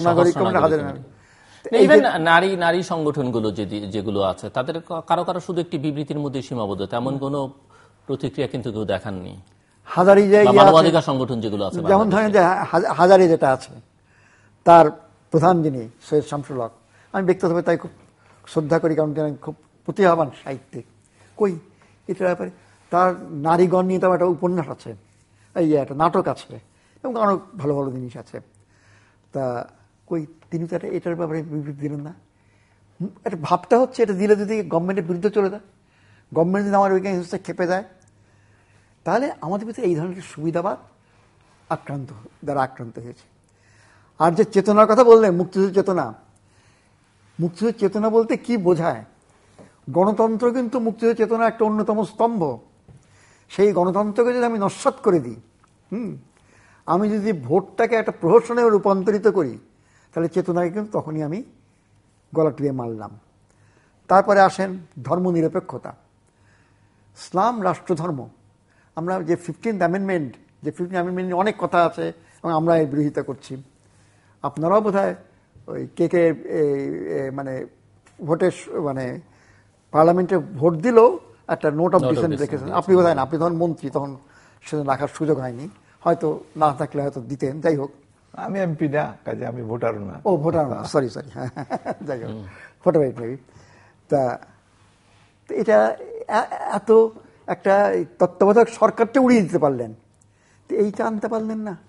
ইভেন নারী নারী সংগঠনগুলো যেগুলো আছে তাদের কারো কারো শুধু একটি বিবৃতির মধ্যে সীমাবদ্ধ, তেমন কোন প্রতিক্রিয়া কিন্তু কেউ দেখাননি। হাজারি যে মানবাধিকার সংগঠন যেগুলো আছে, যেমন ধরেন যে হাজারি যেটা আছে, তার প্রধান যিনি সৈয়দ শামসুল হক, আমি ব্যক্তিগতভাবে তাই খুব শ্রদ্ধা করি, কারণ তিনি খুব প্রতিভাবান সাহিত্যিক। কই এটার ব্যাপারে তার নারীগণ নিয়ে তার একটা উপন্যাস আছে, এই একটা নাটক আছে, এবং আরও ভালো ভালো জিনিস আছে। তা কই তিনি তো এটার ব্যাপারে বিবৃতি দিলেন না। একটা ভাবটা হচ্ছে এটা দিলে যদি গভর্নমেন্টের বিরুদ্ধে চলে যায়, গভর্নমেন্ট যদি আমার ওইখানে খেপে যায়, তাহলে আমাদের ভিতরে এই ধরনের সুবিধাবাদ আক্রান্ত দ্বারা আক্রান্ত হয়েছে। আর যে চেতনার কথা বললেন, মুক্তিযুদ্ধ চেতনা, মুক্তিযুদ্ধ চেতনা বলতে কি বোঝায়? গণতন্ত্র কিন্তু মুক্তিযুদ্ধ চেতনা একটা অন্যতম স্তম্ভ। সেই গণতন্ত্রকে যদি আমি নস্যাৎ করে দিই, হুম আমি যদি ভোটটাকে একটা প্রহসনে রূপান্তরিত করি, তাহলে চেতনাকে কিন্তু তখনই আমি গলা টিপে মারলাম। তারপরে আসেন ধর্মনিরপেক্ষতা, ইসলাম রাষ্ট্রধর্ম। আমরা যে ফিফটিন্থ অ্যামেন্ডমেন্ট, যে ফিফটিন্থ অ্যামেন্ডমেন্ট নিয়ে অনেক কথা আছে এবং আমরা এর বিরোধিতা করছি। আপনারাও বোধ হয় ওই কে কে মানে ভোটের মানে পার্লামেন্টে ভোট দিলেও একটা নোট অফ ডিসেন্ট রেখেছেন। আপনি বোধ হয় না, আপনি তখন মন্ত্রী, তখন সেটা রাখার সুযোগ হয়নি, হয়তো না থাকলে হয়তো দিতেন। যাই হোক, আমি এমপি না, কাজে আমি ভোটারও না। ও ভোটার না, সরি সরি হ্যাঁ যাই হোক, ভোটার মেবি। তা এটা এত একটা তত্ত্বাবধায়ক সরকারটা উড়িয়ে দিতে পারলেন, তো এইটা আনতে পারলেন না।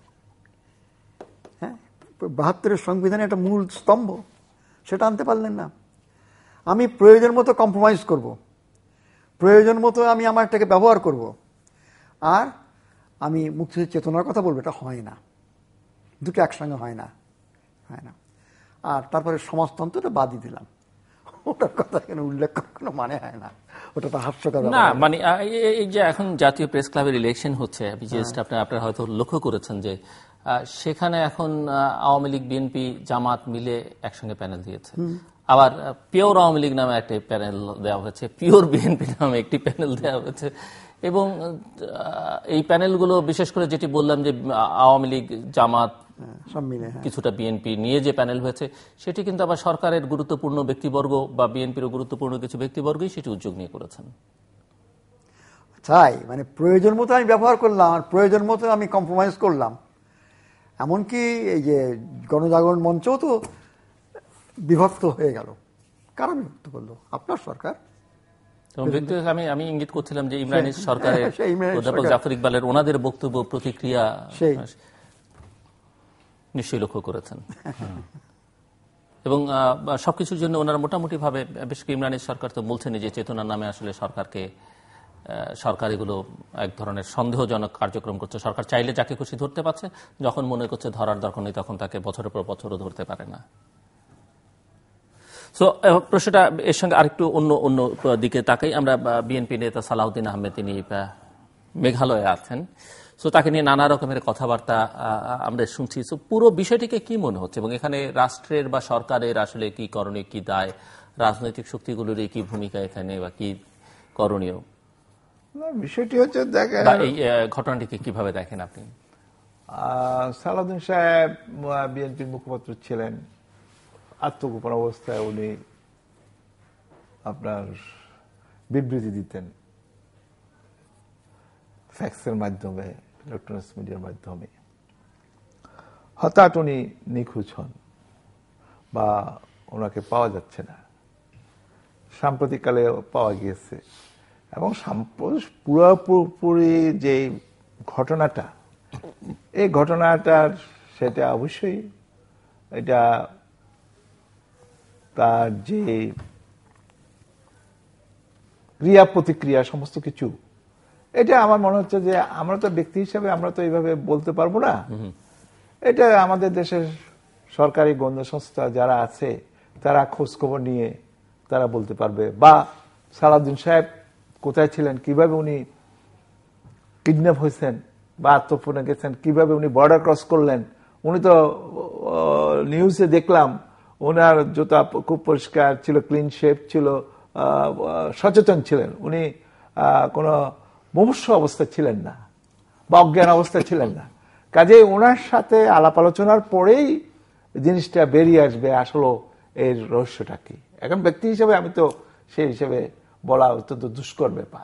হ্যাঁ, বাহাত্তরের সংবিধানে একটা মূল স্তম্ভ, সেটা আনতে পারলেন না। আমি প্রয়োজন মতো কম্প্রোমাইজ করব, প্রয়োজন মতো আমি আমারটাকে ব্যবহার করব, আর আমি মুক্তিযুদ্ধের চেতনার কথা বলবো, এটা হয় না, দুটো একসঙ্গে হয় না, হয় না। আর তারপরে সমাজতন্ত্রটা বাদই দিলাম, ওটার কথা কেন উল্লেখ কোনো মানে হয় না, ওটা তো হাস্যকর না। মানে এই যে এখন জাতীয় প্রেস ক্লাবের ইলেকশন হচ্ছে, আপনারা হয়তো লক্ষ্য করেছেন যে সেখানে এখন আওয়ামী লীগ, বিএনপি, জামাত মিলে একসঙ্গে প্যানেল দিয়েছে। আবার পিওর আওয়ামী লীগ নামে একটা প্যানেল দেওয়া হয়েছে, পিওর বিএনপি নামে একটি প্যানেল দেওয়া হয়েছে। এবং এই প্যানেলগুলো বিশেষ করে যেটি বললাম যে আওয়ামী লীগ, জামাত, কিছুটা বিএনপি নিয়ে যে প্যানেল হয়েছে, সেটি কিন্তু আবার সরকারের গুরুত্বপূর্ণ ব্যক্তিবর্গ বা বিএনপির গুরুত্বপূর্ণ কিছু ব্যক্তিবর্গই সেটি উদ্যোগ নিয়ে করেছেন। তাই মানে প্রয়োজন মতো আমি ব্যবহার করলাম, আর প্রয়োজন মতো আমি কম্প্রোমাইজ করলাম। এমনকি এই যে গণজাগরণ মঞ্চও তো বিভক্ত হয়ে গেল। কারা বিভক্ত করলো? আপনার সরকার। আমি আমি ইঙ্গিত করছিলাম যে ইমরানের সরকারের অধ্যাপক জাফর ইকবালের ওনাদের বক্তব্য, প্রতিক্রিয়া নিশ্চয়ই লক্ষ্য করেছেন। এবং সবকিছুর জন্য ওনারা মোটামুটি ভাবে, বিশেষ করে ইমরানের সরকার তো বলছেন যে চেতনার নামে আসলে সরকারকে সরকার এগুলো এক ধরনের সন্দেহজনক কার্যক্রম করছে, সরকার চাইলে যাকে খুশি ধরতে পারছে, যখন মনে করছে ধরার দরকার নেই তখন তাকে বছরের পর বছরও ধরতে পারে না। সো প্রশ্নটা এর সঙ্গে আরেকটু অন্য অন্য দিকে তাকাই আমরা। বিএনপি নেতা সালাউদ্দিন আহমেদ তিনি মেঘালয়ে আছেন, সো তাকে নিয়ে নানা রকমের কথাবার্তা আমরা শুনছি। সো পুরো বিষয়টিকে কি মনে হচ্ছে এবং এখানে রাষ্ট্রের বা সরকারের আসলে কি করণীয়, কি দায়, রাজনৈতিক শক্তিগুলোর কি ভূমিকা এখানে বা কি করণীয়? বিষয়টি হচ্ছে দেখেন, এই ঘটনাটিকে কিভাবে দেখেন আপনি? সালাউদ্দিন সাহেব বিএনপির মুখপাত্র ছিলেন, আত্মগোপন অবস্থায় উনি আপনার বিবৃতি দিতেন ফ্যাক্সের মাধ্যমে, ইলেকট্রনিক্স মিডিয়ার মাধ্যমে। হঠাৎ উনি নিখোঁজ হন বা ওনাকে পাওয়া যাচ্ছে না, সাম্প্রতিককালে পাওয়া গিয়েছে। এবং পুরোপুরি যে ঘটনাটা, এই ঘটনাটার সেটা অবশ্যই এটা তার যে ক্রিয়া প্রতিক্রিয়া সমস্ত কিছু, এটা আমার মনে হচ্ছে যে আমরা তো ব্যক্তি হিসেবে আমরা তো এইভাবে বলতে পারবো না। এটা আমাদের দেশের সরকারি গণ্য সংস্থা যারা আছে তারা খোঁজ খবর নিয়ে তারা বলতে পারবে, বা সালাউদ্দিন সাহেব কোথায় ছিলেন, কিভাবে উনি কিডন্যাপ হয়েছেন বা আত্মগোপনে গেছেন, কিভাবে উনি বর্ডার ক্রস করলেন। উনি তো নিউজে দেখলাম ওনার জুতা খুব পরিষ্কার ছিল, ক্লিন শেপ ছিল, সচেতন ছিলেন, উনি কোনো মুমূর্ষু অবস্থা ছিলেন না বা অজ্ঞান অবস্থা ছিলেন না। কাজে ওনার সাথে আলাপ আলোচনার পরেই জিনিসটা বেরিয়ে আসবে আসলে এর রহস্যটা কি। এখন ব্যক্তি হিসেবে আমি তো সেই হিসেবে বলা অত্যন্ত দুষ্কর ব্যাপার।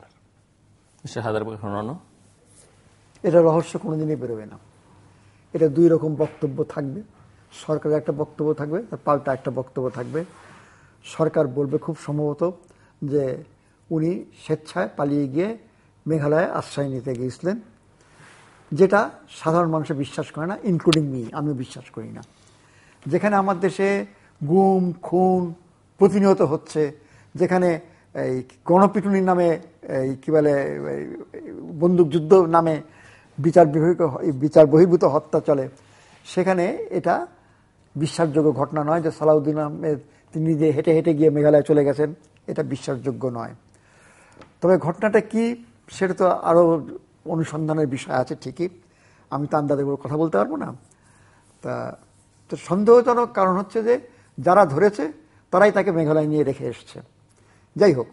এটা রহস্য কোনোদিনই বেরোবে না। এটা দুই রকম বক্তব্য থাকবে, সরকারের একটা বক্তব্য থাকবে, তার পাল্টা একটা বক্তব্য থাকবে। সরকার বলবে খুব সম্ভবত যে উনি স্বেচ্ছায় পালিয়ে গিয়ে মেঘালয়ে আশ্রয় নিতে গিয়েছিলেন, যেটা সাধারণ মানুষ বিশ্বাস করে না, ইনক্লুডিং মি, আমিও বিশ্বাস করি না। যেখানে আমার দেশে গুম খুন প্রতিনিয়ত হচ্ছে, যেখানে এই গণপিটুনির নামে, এই কি বলে বন্দুকযুদ্ধ নামে বিচার বিচার বহির্ভূত হত্যা চলে, সেখানে এটা বিশ্বাসযোগ্য ঘটনা নয় যে সালাউদ্দিন আহমেদ তিনি নিজে হেঁটে হেঁটে গিয়ে মেঘালয়ে চলে গেছেন, এটা বিশ্বাসযোগ্য নয়। তবে ঘটনাটা কি সেটা তো আরও অনুসন্ধানের বিষয় আছে ঠিকই, আমি তো আন্দাজে কথা বলতে পারবো না। তা তো সন্দেহজনক কারণ হচ্ছে যে যারা ধরেছে তারাই তাকে মেঘালয় নিয়ে রেখে এসছে। যাই হোক,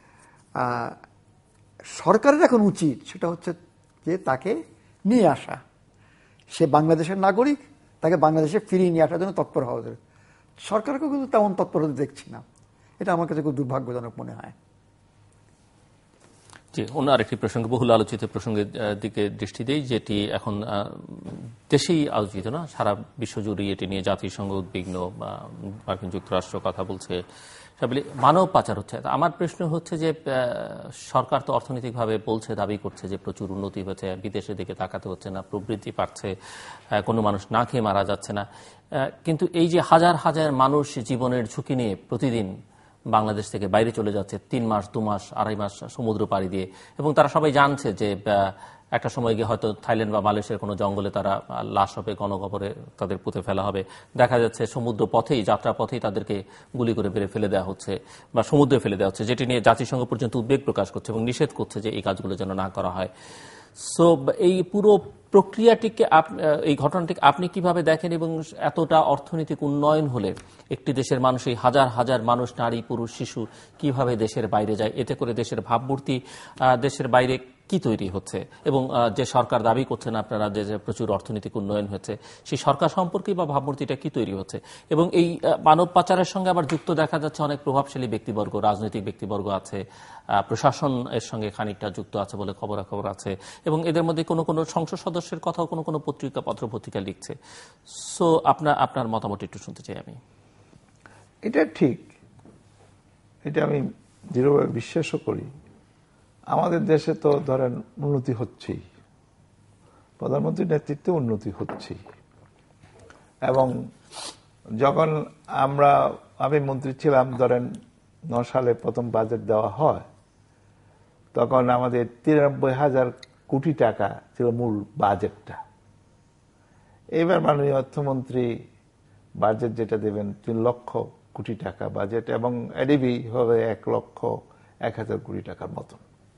সরকারের এখন উচিত সেটা হচ্ছে যে তাকে নিয়ে আসা, সে বাংলাদেশের নাগরিক, তাকে বাংলাদেশে ফিরিয়ে নিয়ে আসার জন্য তৎপর হওয়া যায়। সরকারকেও কিন্তু তেমন তৎপর হতে দেখছি না, এটা আমার কাছে খুব দুর্ভাগ্যজনক মনে হয়। জি, অন্য আরেকটি প্রসঙ্গ, বহুল আলোচিত প্রসঙ্গের দিকে দৃষ্টি দেই, যেটি এখন দেশেই আলোচিত না, সারা বিশ্বজুড়ে এটি নিয়ে জাতিসংঘ উদ্বিগ্ন, বা মার্কিন যুক্তরাষ্ট্র কথা বলছে, সবগুলি মানব পাচার হচ্ছে। আমার প্রশ্ন হচ্ছে যে সরকার তো অর্থনৈতিকভাবে বলছে, দাবি করছে যে প্রচুর উন্নতি হচ্ছে, বিদেশের দিকে তাকাতে হচ্ছে না, প্রবৃদ্ধি বাড়ছে, কোনো মানুষ না খেয়ে মারা যাচ্ছে না, কিন্তু এই যে হাজার হাজার মানুষ জীবনের ঝুঁকি নিয়ে প্রতিদিন বাংলাদেশ থেকে বাইরে চলে যাচ্ছে, তিন মাস দু মাস আড়াই মাস সমুদ্র পাড়ি দিয়ে, এবং তারা সবাই জানছে যে একটা সময় গিয়ে হয়তো থাইল্যান্ড বা মালয়েশিয়ার কোনো জঙ্গলে তারা লাশ হবে, গণকবরে তাদের পুঁতে ফেলা হবে। দেখা যাচ্ছে সমুদ্র পথেই, যাত্রা পথেই তাদেরকে গুলি করে বেড়ে ফেলে দেওয়া হচ্ছে বা সমুদ্রে ফেলে দেওয়া হচ্ছে, যেটি নিয়ে জাতিসংঘ পর্যন্ত উদ্বেগ প্রকাশ করছে এবং নিষেধ করছে যে এই কাজগুলো যেন না করা হয়। সো এই পুরো প্রক্রিয়াটিকে, এই ঘটনাটিকে আপনি কিভাবে দেখেন, এবং এতটা অর্থনৈতিক উন্নয়ন হলে একটি দেশের মানুষ, এই হাজার হাজার মানুষ, নারী পুরুষ শিশু কিভাবে দেশের বাইরে যায়, এতে করে দেশের ভাবমূর্তি, দেশের বাইরে কি তৈরি হচ্ছে, এবং যে সরকার দাবি করছেন আপনারা যে প্রচুর অর্থনৈতিক উন্নয়ন হচ্ছে, সেই সরকার সম্পর্কে বা ভাবমূর্তিটা কি তৈরি হচ্ছে, এবং এই মানব পাচারের সঙ্গে আবার যুক্ত দেখা যাচ্ছে অনেক প্রভাবশালী ব্যক্তিবর্গ, রাজনৈতিক ব্যক্তিবর্গ আছে, প্রশাসন এর সঙ্গে খানিকটা যুক্ত আছে বলে খবরাখবর আছে, এবং এদের মধ্যে কোনো কোনো সংসদ সদস্যের কথাও কোনো কোনো পত্রিকা পত্র পত্রিকা লিখছে। সো আপনার আপনার মতামত একটু শুনতে চাই আমি। এটা ঠিক, এটা আমি দৃঢ়ভাবে বিশ্বাসও করি। আমাদের দেশে তো ধরেন উন্নতি হচ্ছেই, প্রধানমন্ত্রীর নেতৃত্বে উন্নতি হচ্ছেই, এবং যখন আমরা আমি মন্ত্রী ছিলাম, ধরেন ন সালে প্রথম বাজেট দেওয়া হয়, তখন আমাদের তিরানব্বই হাজার কোটি টাকা ছিল মূল বাজেটটা। এবার মাননীয় অর্থমন্ত্রী বাজেট যেটা দেবেন তিন লক্ষ কোটি টাকা বাজেট, এবং এডিবি হবে এক লক্ষ এক হাজার কোটি টাকার মতন।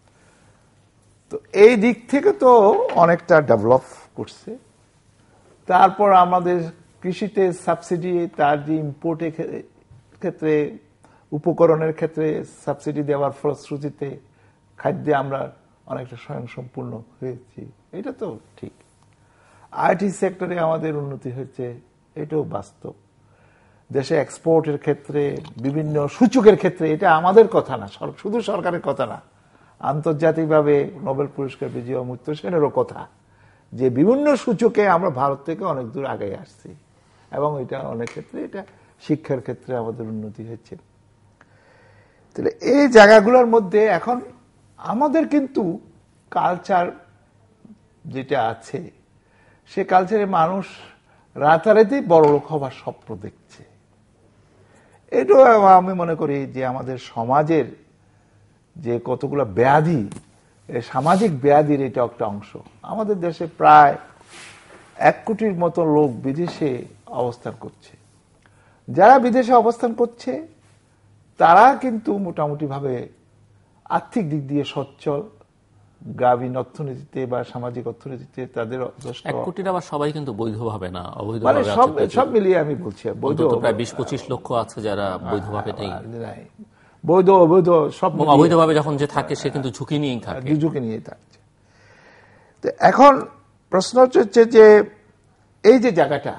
তো এই দিক থেকে তো অনেকটা ডেভেলপ করছে। তারপর আমাদের কৃষিতে সাবসিডি, তার যে ইম্পোর্টের ক্ষেত্রে, উপকরণের ক্ষেত্রে সাবসিডি দেওয়ার ফলশ্রুতিতে খাদ্যে আমরা অনেকটা স্বয়ংসম্পূর্ণ হয়েছি, এটা তো ঠিক। আইটি সেক্টরে আমাদের উন্নতি হয়েছে, এটাও বাস্তব। দেশে এক্সপোর্টের ক্ষেত্রে, বিভিন্ন সূচকের ক্ষেত্রে, এটা আমাদের কথা না, শুধু সরকারের কথা না, আন্তর্জাতিকভাবে নোবেল পুরস্কার বিজয়ী অমর্ত্য সেনেরও কথা, যে বিভিন্ন সূচকে আমরা ভারত থেকে অনেক দূর আগে আসছি, এবং এটা অনেক ক্ষেত্রে, এটা শিক্ষার ক্ষেত্রে আমাদের উন্নতি হয়েছে। তাহলে এই জায়গাগুলোর মধ্যে এখন আমাদের কিন্তু কালচার যেটা আছে, সে কালচারে মানুষ রাতারাতি বড় লোক হবার স্বপ্ন দেখছে। এটাও আমি মনে করি যে আমাদের সমাজের যে কতগুলো ব্যাধি, সামাজিক ব্যাধির এটা একটা অংশ। আমাদের দেশে প্রায় এক কোটির মতো লোক বিদেশে অবস্থান করছে। যারা বিদেশে অবস্থান করছে তারা কিন্তু মোটামুটি ভাবে আর্থিক দিক দিয়ে সচ্ছল, গ্রামীণ অর্থনীতিতে বা সামাজিক অর্থনীতিতে তাদের এক কোটির আবার সবাই কিন্তু বৈধভাবে না, মানে সব সব মিলিয়ে আমি বলছি, বৈধ প্রায় বিশ পঁচিশ লক্ষ আছে যারা বৈধভাবে নেই, বৈধ অবৈধ সব। অবৈধভাবে যখন যে থাকে সে কিন্তু ঝুঁকি নিয়েই থাকে, ঝুঁকি নিয়ে থাকছে। তো এখন প্রশ্ন হচ্ছে যে এই যে জায়গাটা,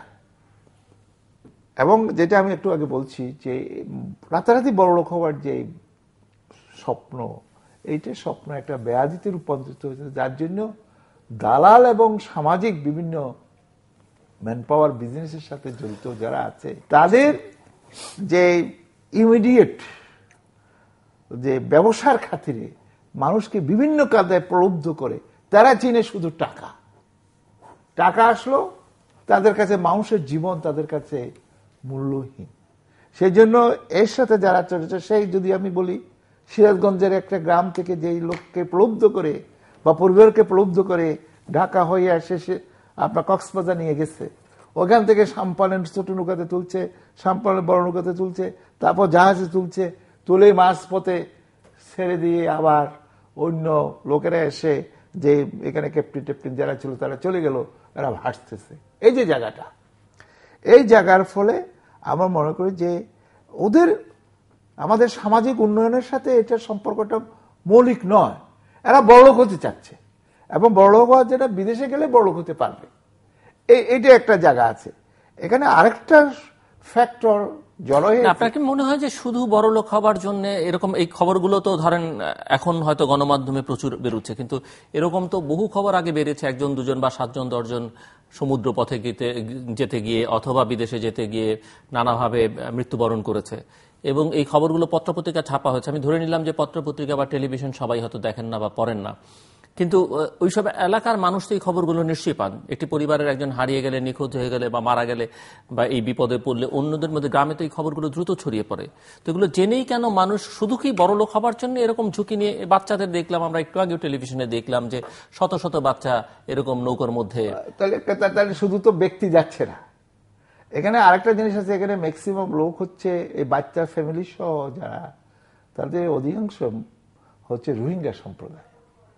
এবং যেটা আমি একটু আগে বলছি যে রাতারাতি বড় লোক হওয়ার যে স্বপ্ন, এইটা স্বপ্ন একটা ব্যাধিতে রূপান্তরিত হয়েছে, যার জন্য দালাল এবং সামাজিক বিভিন্ন ম্যান পাওয়ার বিজনেসের সাথে জড়িত যারা আছে, তাদের যে ইমিডিয়েট যে ব্যবসার খাতিরে মানুষকে বিভিন্ন কাজে প্রলুব্ধ করে, তারা চিনে শুধু টাকা। টাকা আসলো তাদের কাছে, মানুষের জীবন তাদের কাছে মূল্যহীন। সেই জন্য এর সাথে যারা চলেছে, সেই যদি আমি বলি সিরাজগঞ্জের একটা গ্রাম থেকে যেই লোককে প্রলুব্ধ করে বা পরিবারকে প্রলুব্ধ করে ঢাকা হয়ে আসে, সে আপনার কক্সবাজার নিয়ে গেছে, ওখান থেকে সাম্পানের ছোট নৌকাতে তুলছে, সাম্পানের বড় নৌকাতে তুলছে, তারপর জাহাজে তুলছে, তুলে মাছ পথে ছেড়ে দিয়ে আবার অন্য লোকেরা এসে যে এখানে ক্যাপ্টেন ট্যাপ্টেন যারা ছিল তারা চলে গেল, এরা ভাসতেছে। এই যে জায়গাটা, এই জায়গার ফলে আমরা মনে করি যে ওদের আমাদের সামাজিক উন্নয়নের সাথে এটার সম্পর্কটা মৌলিক নয়। এরা বড়লোক হতে চাচ্ছে, এবং বড়লোক হওয়ার যেটা বিদেশে গেলে বড়লোক হতে পারবে, এইটা একটা জায়গা আছে। এখানে আরেকটা ফ্যাক্টর জড়ো হয়ে, আপনার কি মনে হয় যে শুধু বড়লোক হবার জন্য এরকম এই খবরগুলো তো ধরেন এখন হয়তো গণমাধ্যমে প্রচুর বেরোচ্ছে, কিন্তু এরকম তো বহু খবর আগে বেরিয়েছে, একজন দুজন বা সাতজন দশজন সমুদ্র পথে যেতে গিয়ে অথবা বিদেশে যেতে গিয়ে নানাভাবে মৃত্যুবরণ করেছে, এবং এই খবরগুলো পত্রপত্রিকা ছাপা হয়েছে। আমি ধরে নিলাম যে পত্রপত্রিকা বা টেলিভিশন সবাই হয়তো দেখেন না বা পড়েন না, কিন্তু ওইসব এলাকার মানুষ তো এই খবরগুলো নিশ্চয়ই পান। একটি পরিবারের একজন হারিয়ে গেলে, নিখোঁজ হয়ে গেলে বা মারা গেলে বা এই বিপদে পড়লে অন্যদের মধ্যে গ্রামে তো এই খবরগুলো দ্রুত ছড়িয়ে পড়ে। তো এগুলো জেনেই কেন মানুষ শুধু কি বড়লোক হবার জন্য এরকম ঝুঁকি নিয়ে, বাচ্চাদের দেখলাম আমরা একটু আগে টেলিভিশনে দেখলাম যে শত শত বাচ্চা এরকম নৌকার মধ্যে। তাহলে শুধু তো ব্যক্তি যাচ্ছে না, এখানে আরেকটা জিনিস আছে, এখানে ম্যাক্সিমাম লোক হচ্ছে এই বাচ্চা ফ্যামিলি সহ যারা, তাদের অধিকাংশ হচ্ছে রোহিঙ্গা সম্প্রদায়,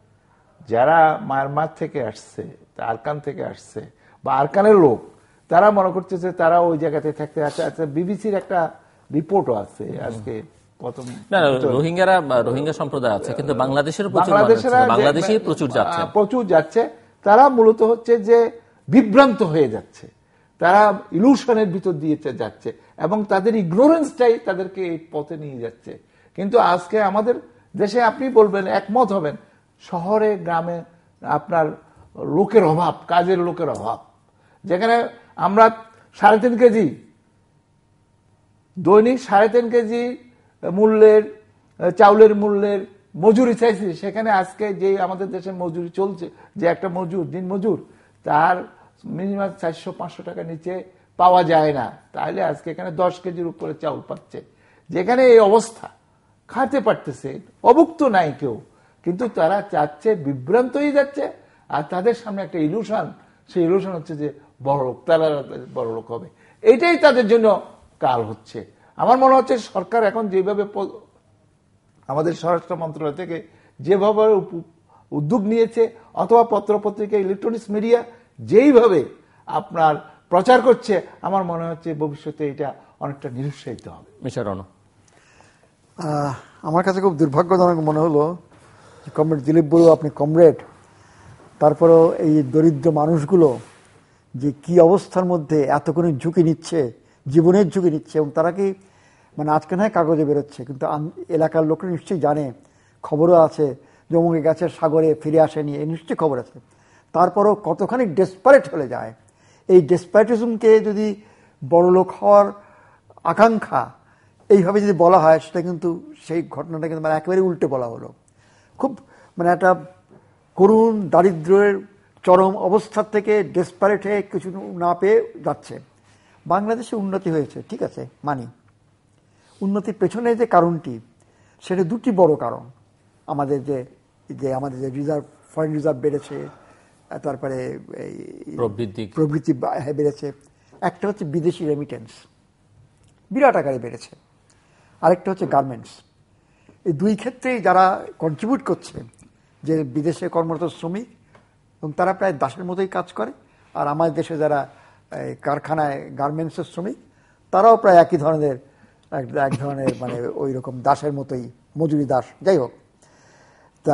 যারা মায়ানমার থেকে আসছে, আরকান থেকে আসছে বা আরকানের লোক, তারা মনে করছে যে তারা ওই জায়গাতে থাকতে আছে। আচ্ছা, বিবিসির একটা রিপোর্টও আছে আজকে, প্রথম রোহিঙ্গারা রোহিঙ্গা সম্প্রদায় আছে, কিন্তু বাংলাদেশের বাংলাদেশে প্রচুর যাচ্ছে প্রচুর যাচ্ছে তারা মূলত হচ্ছে যে বিভ্রান্ত হয়ে যাচ্ছে, তারা ইলুশনের ভিতর দিয়ে যাচ্ছে, এবং তাদের ইগনোরেন্সটাই তাদেরকে এই পথে নিয়ে যাচ্ছে। কিন্তু আজকে আমাদের দেশে আপনি বলবেন, একমত হবেন, শহরে গ্রামে আপনার লোকের অভাব, কাজের লোকের অভাব, যেখানে আমরা সাড়ে তিন কেজি দৈনিক সাড়ে তিন কেজি মূল্যের চাউলের মূল্যের মজুরি চাইছি, সেখানে আজকে যে আমাদের দেশে মজুরি চলছে, যে একটা মজুর দিন মজুর, তার মিনিমাম চারশো পাঁচশো টাকা নিচে পাওয়া যায় না। তাহলে আজকে এখানে দশ কেজির উপরে চাউল পাচ্ছে, যেখানে এই অবস্থা, খাতে পারতেছে, অভুক্ত নাই কেউ, কিন্তু তারা চাচ্ছে, বিভ্রান্ত হয়ে যাচ্ছে, আর তাদের সামনে একটা ইলুশন, সেই ইলুশন হচ্ছে যে বড় লোক, তারা বড় লোক হবে, এটাই তাদের জন্য কাল হচ্ছে। আমার মনে হচ্ছে সরকার এখন যেভাবে, আমাদের স্বরাষ্ট্র মন্ত্রণালয় থেকে যেভাবে উদ্যোগ নিয়েছে, অথবা পত্রপত্রিকা, ইলেকট্রনিক্স মিডিয়া যেইভাবে আপনার প্রচার করছে, আমার মনে হচ্ছে ভবিষ্যতে এটা অনেকটা নিরুৎসাহিত হবে। মিস্টার রনো, আমার কাছে খুব দুর্ভাগ্যজনক মনে হলো কমরেড দিলীপ বড়ুয়া, আপনি কমরেড, তারপরেও এই দরিদ্র মানুষগুলো যে কি অবস্থার মধ্যে এতক্ষণ ঝুঁকি নিচ্ছে, জীবনের ঝুঁকি নিচ্ছে, এবং তারা কি মানে আজকে নয় কাগজে বেরোচ্ছে, কিন্তু এলাকার লোকরা নিশ্চয়ই জানে, খবরও আছে, জমুকে গেছে সাগরে ফিরে আসেনি, এই নিশ্চয়ই খবর আছে। তারপরও কতখানি ডেসপারেট হলে যায়। এই ডেসপারেটিজমকে যদি বড়লোক হওয়ার আকাঙ্ক্ষা এইভাবে যদি বলা হয়, সেটা কিন্তু সেই ঘটনাটা কিন্তু মানে একেবারে উল্টে বলা হলো। খুব মানে একটা করুণ দারিদ্র্যের চরম অবস্থার থেকে ডেসপারেট হয়ে কিছু না পেয়ে যাচ্ছে। বাংলাদেশে উন্নতি হয়েছে, ঠিক আছে, মানি। উন্নতির পেছনে যে কারণটি, সেটা দুটি বড় কারণ। আমাদের যে যে আমাদের যে রিজার্ভ, ফরেন রিজার্ভ বেড়েছে, তারপরে প্রবৃদ্ধি প্রবৃদ্ধি বেড়েছে। একটা হচ্ছে বিদেশি রেমিটেন্স, বিরাট আকারে বেড়েছে। আরেকটা হচ্ছে গার্মেন্টস। এই দুই ক্ষেত্রেই যারা কন্ট্রিবিউট করছে, যে বিদেশে কর্মরত শ্রমিক, এবং তারা প্রায় দাসের মতোই কাজ করে, আর আমাদের দেশে যারা কারখানায় গার্মেন্টসের শ্রমিক, তারাও প্রায় একই ধরনের, এক ধরনের মানে ওই রকম দাসের মতোই, মজুরি দাস। যাই হোক, তা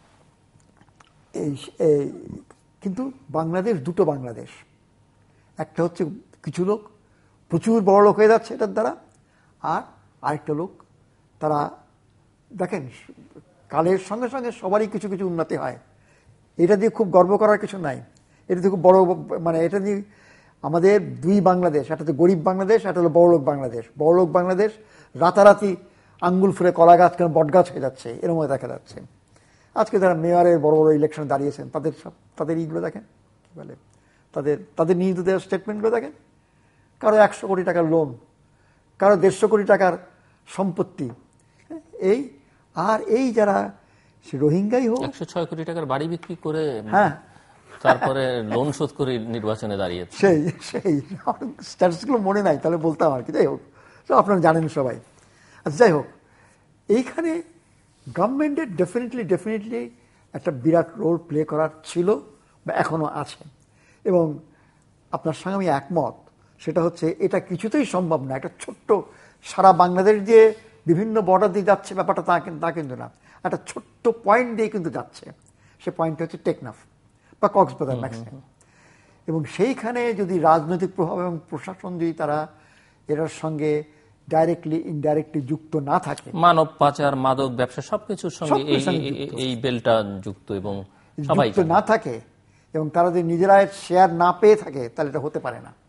এই কিন্তু বাংলাদেশ দুটো বাংলাদেশ। একটা হচ্ছে কিছু লোক প্রচুর বড় লোক হয়ে যাচ্ছে এটার দ্বারা, আর আরেকটা লোক তারা দেখেন কালের সঙ্গে সঙ্গে সবারই কিছু কিছু উন্নতি হয়। এটা দিয়ে খুব গর্ব করার কিছু নাই, এটা দিয়ে খুব বড় মানে এটা দিয়ে আমাদের দুই বাংলাদেশ, একটা হচ্ছে গরিব বাংলাদেশ, একটা হলো বড়লোক বাংলাদেশ। বড়লোক বাংলাদেশ রাতারাতি আঙ্গুল ফুলে কলা গাছ কেন বট গাছ হয়ে যাচ্ছে, এরকম দেখা যাচ্ছে। আজকে যারা মেয়রের বড় বড় ইলেকশনে দাঁড়িয়েছেন, তাদের সব তাদের ইগুলো দেখেন, কি বলে, তাদের তাদের নিজ দেওয়ার স্টেটমেন্টগুলো দেখেন। কারো একশো কোটি টাকার লোন, কারো দেড়শো কোটি টাকার সম্পত্তি, এই আর এই যারা রোহিঙ্গাই হোক, একশো ছয় কোটি টাকার বাড়ি বিক্রি করে, হ্যাঁ, তারপরে লোন শোধ করে নির্বাচনে দাঁড়িয়েছে। সেই সেই স্ট্যাটাসগুলো মনে নাই, তাহলে বলতাম আর কি। যাই হোক, আপনারা জানেন সবাই। আচ্ছা, যাই হোক, এইখানে গভর্নমেন্টের ডেফিনেটলি ডেফিনেটলি একটা বিরাট রোল প্লে করার ছিল, বা এখনো আছে। এবং আপনার সঙ্গে আমি একমত, সেটা হচ্ছে এটা কিছুতেই সম্ভব না। একটা ছোট্ট সারা বাংলাদেশ দিয়ে বিভিন্ন বর্ডার দিয়ে যাচ্ছে ব্যাপারটা তা তা কিন্তু না, একটা ছোট্ট পয়েন্ট দিয়ে কিন্তু যাচ্ছে। সে পয়েন্টটা হচ্ছে টেকনাফ বা কক্সবাজার ম্যাক্সিমাম। এবং সেইখানে যদি রাজনৈতিক প্রভাব এবং প্রশাসন যদি তারা এটার সঙ্গে ডাইরেক্টলি ইনডাইরেক্টলি যুক্ত না থাকে, মানব পাচার, মাদক ব্যবসা সবকিছুর সঙ্গে এই বেলটা যুক্ত এবং সবাই যুক্ত না থাকে, এবং তারা যদি নিজেরা শেয়ার না পেয়ে থাকে, তাহলে এটা হতে পারে না।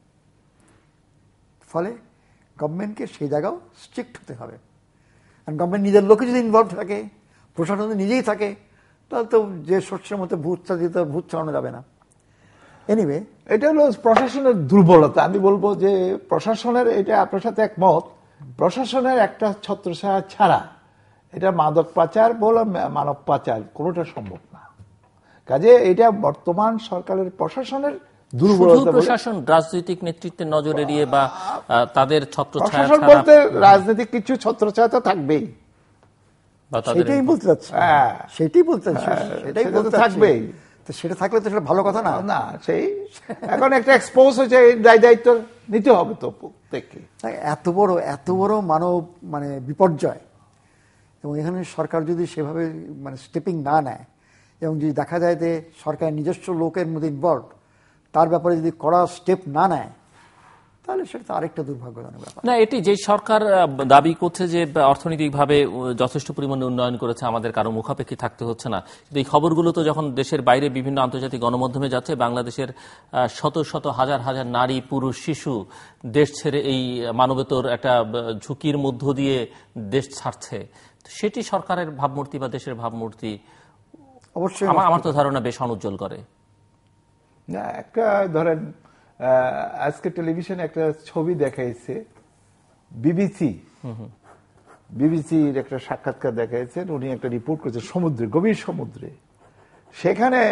ফলে গভর্নমেন্টকে সেই জায়গাও স্ট্রিক্ট হতে হবে। আর গভর্নমেন্ট নিজের লোকে যদি ইনভলভ থাকে, প্রশাসন যদি নিজেই থাকে, তাহলে তো যে শস্যের মধ্যে ভূত দিতে ভূত চালানো যাবে না। এনিওয়ে, এটা হলো প্রশাসনের দুর্বলতা। আমি বলবো যে প্রশাসনের, এটা আপনার সাথে একমত, প্রশাসনের একটা ছত্রছায়া ছাড়া এটা মাদক পাচার বল মানব পাচার কোনোটা সম্ভব না। কাজে এটা বর্তমান সরকারের প্রশাসনের দুর্বলতা। প্রশাসন রাজনৈতিক নেতৃত্বের নজর এড়িয়ে বা তাদের ছত্রছায়া ছাড়া বলতে রাজনৈতিক কিছু ছত্রছায়া তো থাকবেই, সেটাই বলতে চাচ্ছি, সেটাই বলতে সেটাই বলতে থাকবেই। তো সেটা থাকলে তো সেটা ভালো কথা না। না, সেই এখন একটা এক্সপোজ হয়েছে, দায় দায়িত্ব নিতে হবে তো প্রত্যেককে। এত বড় এত বড় মানব মানে বিপর্যয়, এবং এখানে সরকার যদি সেভাবে মানে স্টেপিং না নেয়, এবং যদি দেখা যায় যে সরকার নিজস্ব লোকের মধ্যে ইনভলভ, তার ব্যাপারে যদি কড়া স্টেপ না নেয়, তাহলে সেটা তো আরেকটা দুর্ভাগ্যজনক ব্যাপার। না, এটি যে সরকার দাবি করছে যে অর্থনৈতিকভাবে যথেষ্ট পরিমাণে উন্নয়ন করেছে, আমাদের কারো মুখাপেক্ষী থাকতে হচ্ছে না, কিন্তু এই খবরগুলো তো যখন দেশের বাইরে বিভিন্ন আন্তর্জাতিক গণমাধ্যমে যাচ্ছে, বাংলাদেশের শত শত হাজার হাজার নারী, পুরুষ, শিশু দেশ ছেড়ে এই মানবেতর একটা ঝুঁকির মধ্য দিয়ে দেশ ছাড়ছে, সেটি সরকারের ভাবমূর্তি বা দেশের ভাবমূর্তি অবশ্যই আমার তো ধারণা বেশ অনুজ্জ্বল করে। না, একটা ধরেন আজকে টেলিভিশনে একটা ছবি দেখাইছে, বিবিসি বিবিসির একটা সাক্ষাৎকার দেখাইছেন, উনি একটা রিপোর্ট করেছেন সমুদ্রে, গভীর সমুদ্রে, সেখানে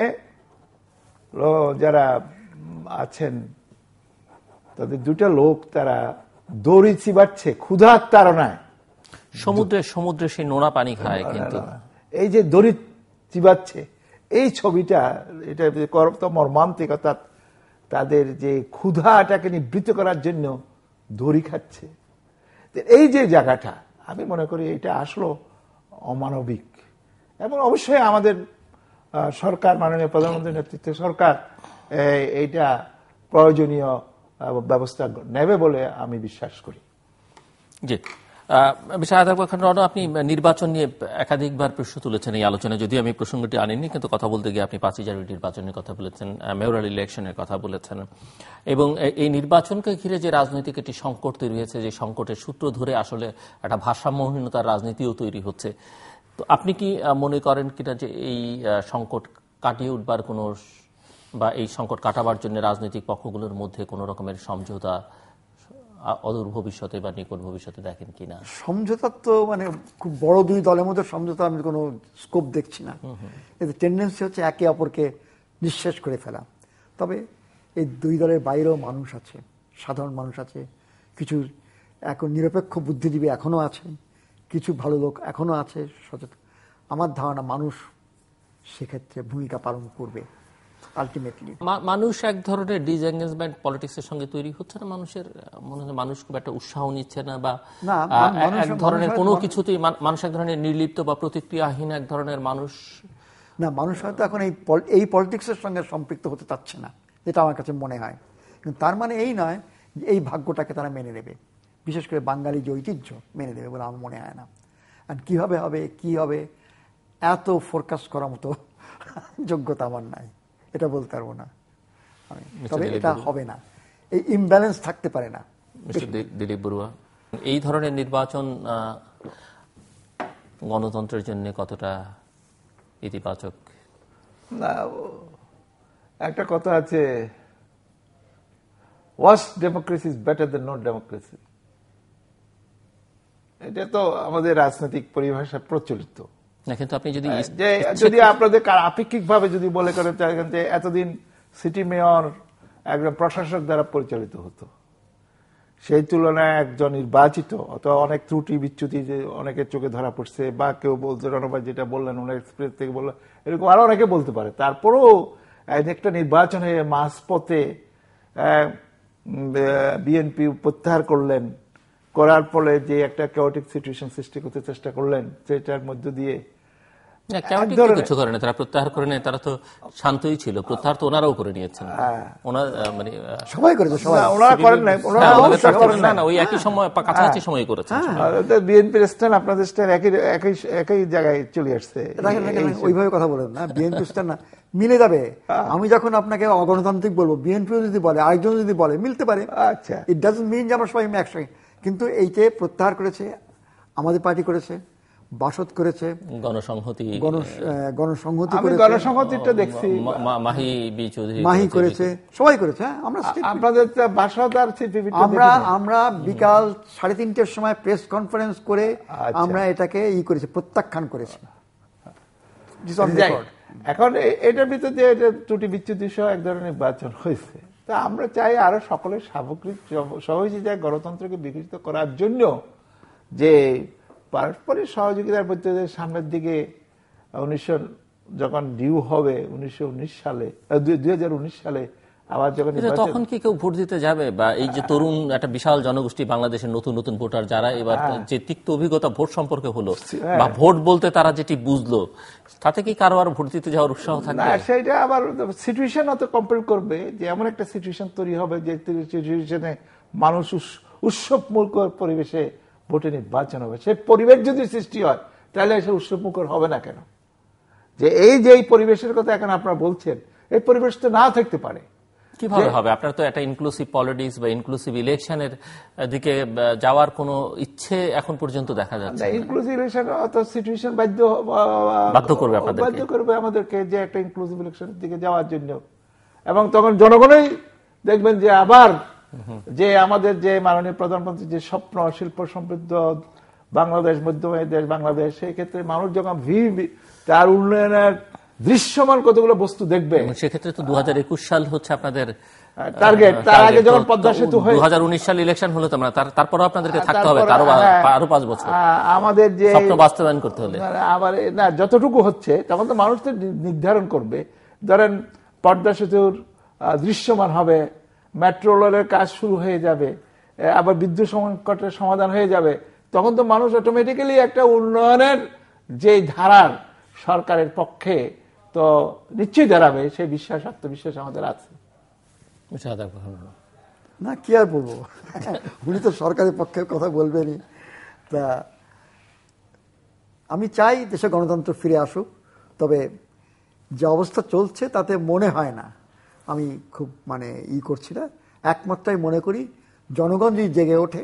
যারা আছেন তাদের দুটা লোক তারা দড়ি চিবাচ্ছে ক্ষুধার তাড়নায়, সমুদ্রে সমুদ্রে সেই নোনা পানি খায়, কিন্তু এই যে দড়ি চিবাচ্ছে এই ছবিটা, এটা কত মর্মান্তিক, অর্থাৎ তাদের যে ক্ষুধাটাকে নিবৃত্ত করার জন্য দড়ি খাচ্ছে। এই যে জায়গাটা, আমি মনে করি এটা আসলো অমানবিক, এবং অবশ্যই আমাদের সরকার, মাননীয় প্রধানমন্ত্রীর নেতৃত্বে সরকার এইটা প্রয়োজনীয় ব্যবস্থা নেবে বলে আমি বিশ্বাস করি। জি, রনো, আপনি নির্বাচন নিয়ে একাধিকবার প্রশ্ন তুলেছেন এই আলোচনায়, যদিও আমি প্রসঙ্গটি আনিনি, কিন্তু কথা বলতে গিয়ে আপনি পাঁচই জানুয়ারি নির্বাচনের কথা বলেছেন, মেয়রাল ইলেকশনের কথা বলেছেন, এবং এই নির্বাচনকে ঘিরে যে রাজনৈতিক একটি সংকট তৈরি হয়েছে, যে সংকটের সূত্র ধরে আসলে একটা ভারসাম্যহীনতার রাজনীতিও তৈরি হচ্ছে। তো আপনি কি মনে করেন কিনা যে এই সংকট কাটিয়ে উঠবার কোনো, বা এই সংকট কাটাবার জন্য রাজনৈতিক পক্ষগুলোর মধ্যে কোনো রকমের সমঝোতা অদূর ভবিষ্যতে বা নিকট ভবিষ্যতে দেখেন কিনা? সমঝোতা তো মানে খুব বড় দুই দলের মধ্যে সমঝোতা আমি কোনো স্কোপ দেখছি না। এতে টেন্ডেন্সি হচ্ছে একে অপরকে নিঃশেষ করে ফেলা। তবে এই দুই দলের বাইরেও মানুষ আছে, সাধারণ মানুষ আছে, কিছু এখন নিরপেক্ষ বুদ্ধিজীবী এখনো আছে, কিছু ভালো লোক এখনো আছে সচেতন। আমার ধারণা মানুষ সেক্ষেত্রে ভূমিকা পালন করবে আলটিমেটলি। মানুষ এক ধরনের ডিসএঙ্গেজমেন্ট পলিটিক্সের সঙ্গে তৈরি হচ্ছে না, মানুষের মনে হয় মানুষ খুব একটা উৎসাহ নিচ্ছে না, বা এক ধরনের কোনো কিছুতেই মানুষ এক ধরনের নির্লিপ্ত বা প্রতিক্রিয়াহীন এক ধরনের মানুষ না। মানুষ হয়তো এখন এই এই পলিটিক্সের সঙ্গে সম্পৃক্ত হতে চাচ্ছে না, যেটা আমার কাছে মনে হয়। কিন্তু তার মানে এই নয় যে এই ভাগ্যটাকে তারা মেনে নেবে, বিশেষ করে বাঙালি যে ঐতিহ্য মেনে নেবে বলে আমার মনে হয় না। আর কিভাবে হবে কি হবে এত ফোরকাস্ট করার মতো যোগ্যতা আমার নাই, এটা বলতে পারবো না। তবে এটা হবে না, এই ইমব্যালেন্স থাকতে পারে না। দিলীপ বড়ুয়া, এই ধরনের নির্বাচন গণতন্ত্রের জন্য কতটা ইতিবাচক? না, একটা কথা আছে, worse democracy is better than no democracy. এটা তো আমাদের রাজনৈতিক পরিভাষা প্রচলিত। কিন্তু আপনি যদি যদি আপনাদের আপেক্ষিক ভাবে যদি বলে করেন যে এতদিন সিটি মেয়র একজন প্রশাসক দ্বারা পরিচালিত হতো, সেই তুলনায় একজন নির্বাচিত, অথবা অনেক ত্রুটি বিচ্যুতি যে অনেকের চোখে ধরা পড়ছে, বা কেউ বলছে, রণভাই যেটা বললেন ওনার এক্সপিরিয়েন্স থেকে বললেন, এরকম আরো অনেকে বলতে পারে। তারপরেও একটা নির্বাচনে মাঝপথে বিএনপি প্রত্যাহার করলেন, করার ফলে যে একটা কেওটিক সিচুয়েশন সৃষ্টি করতে চেষ্টা করলেন, সেটার মধ্য দিয়ে কিছু করে না, তারা প্রত্যাহার করে নেয়, তারা তো শান্তই ছিল, প্রত্যাহার তো ওনারাও করে নিয়েছেন, মানে সবাই করেছে, ওনারা করেন না, ওই একই সময় কাছাকাছি সময় করেছেন। বিএনপির স্ট্যান্ড আপনাদের স্ট্যান্ড একই একই জায়গায় চলে আসছে, ওইভাবে কথা বলেন না, বিএনপি স্ট্যান্ড না মিলে যাবে। আমি যখন আপনাকে অগণতান্ত্রিক বলবো, বিএনপিও যদি বলে, আরেকজন যদি বলে, মিলতে পারে। আচ্ছা, ইট ডাজন্ট মিন যে আমরা সবাই একসঙ্গে। কিন্তু এইতে প্রত্যাহার করেছে আমাদের পার্টি, করেছে বাসদ, করেছে গণসংহতি, গণসংহতি গণসংহতিটা দেখছি, মাহি বি চৌধুরী মাহি করেছে, সবাই করেছে। আমরা আপনাদের বাসদ আর আমরা আমরা বিকাল সাড়ে তিনটের সময় প্রেস কনফারেন্স করে আমরা এটাকে ই করেছি, প্রত্যাখ্যান করেছি। এখন এটার ভিতরে যে এটা ত্রুটি বিচ্যুতি সহ এক ধরনের নির্বাচন হয়েছে, তা আমরা চাই আরো সকলের সামগ্রিক সহযোগিতায় গণতন্ত্রকে বিকশিত করার জন্য যে পারস্পরিক সহযোগিতার মধ্যে সামনের দিকে উনিশশো যখন ডিউ হবে উনিশশো উনিশ সালে দুই হাজার উনিশ সালে আবার যখন, তখন কি কেউ ভোট দিতে যাবে? বা এই যে তরুণ একটা বিশাল জনগোষ্ঠী বাংলাদেশের নতুন নতুন ভোটার, যারা এবার যে তিক্ত অভিজ্ঞতা ভোট সম্পর্কে হলো, বা ভোট বলতে তারা যেটি বুঝলো, তাতে কি কারো আর ভোট দিতে যাওয়ার উৎসাহ থাকবে? সেইটা আবার সিচুয়েশন অত কম্পেয়ার করবে যে এমন একটা সিচুয়েশন তৈরি হবে যে সিচুয়েশনে মানুষ উৎসবমুখর পরিবেশে ভোটে নির্বাচন হবে। সেই পরিবেশ যদি সৃষ্টি হয় তাহলে সে উৎসবমুখর হবে না কেন? যে এই যে পরিবেশের কথা এখন আপনারা বলছেন, এই পরিবেশ তো না থাকতে পারে। কিভাবে হবে? আপনার তো একটা ইনক্লুসিভ পলিটিক্স বা ইনক্লুসিভ ইলেকশনের দিকে যাওয়ার কোনো ইচ্ছে এখন পর্যন্ত দেখা যাচ্ছে না। ইনক্লুসিভ ইলেকশন অত সিচুয়েশন বাধ্য বাধ্য করবে আপনাদেরকে, বাধ্য করবে আমাদেরকে যে একটা ইনক্লুসিভ ইলেকশনের দিকে যাওয়ার জন্য। এবং তখন জনগণই দেখবেন যে আবার যে আমাদের যে মাননীয় প্রধানমন্ত্রী যে স্বপ্ন, শিল্প সমৃদ্ধ বাংলাদেশ মধ্যমের দেশ বাংলাদেশ, সেই ক্ষেত্রে মানুষ যখন তার উন্নয়নের দৃশ্যমান কতগুলো বস্তু দেখবে, সেক্ষেত্রে তো দু হাজার একুশ সাল হচ্ছে আপনাদের টার্গেট। তার আগে যখন পদ্মা সেতু হয়, দু হাজার উনিশ সাল ইলেকশন হলো, তোমরা তারপরও আপনাদেরকে থাকতে হবে আরো পাঁচ বছর আমাদের যে স্বপ্ন বাস্তবায়ন করতে হলে। আবার না, যতটুকু হচ্ছে তখন তো মানুষ তো নির্ধারণ করবে। ধরেন পদ্মা সেতুর দৃশ্যমান হবে, মেট্রো রেলের কাজ শুরু হয়ে যাবে, আবার বিদ্যুৎ সংকটের সমাধান হয়ে যাবে, তখন তো মানুষ অটোমেটিক্যালি একটা উন্নয়নের যে ধারার সরকারের পক্ষে তো নিশ্চয়ই দাঁড়াবে, সেই বিশ্বাস আত্মবিশ্বাস আমাদের আছে। না কি আর বলবো, উনি তো সরকারের পক্ষে কথা বলবেনই। তা আমি চাই দেশে গণতন্ত্র ফিরে আসুক, তবে যে অবস্থা চলছে তাতে মনে হয় না, আমি খুব মানে ই করছি না, একমাত্রই মনে করি জনগণ যদি জেগে ওঠে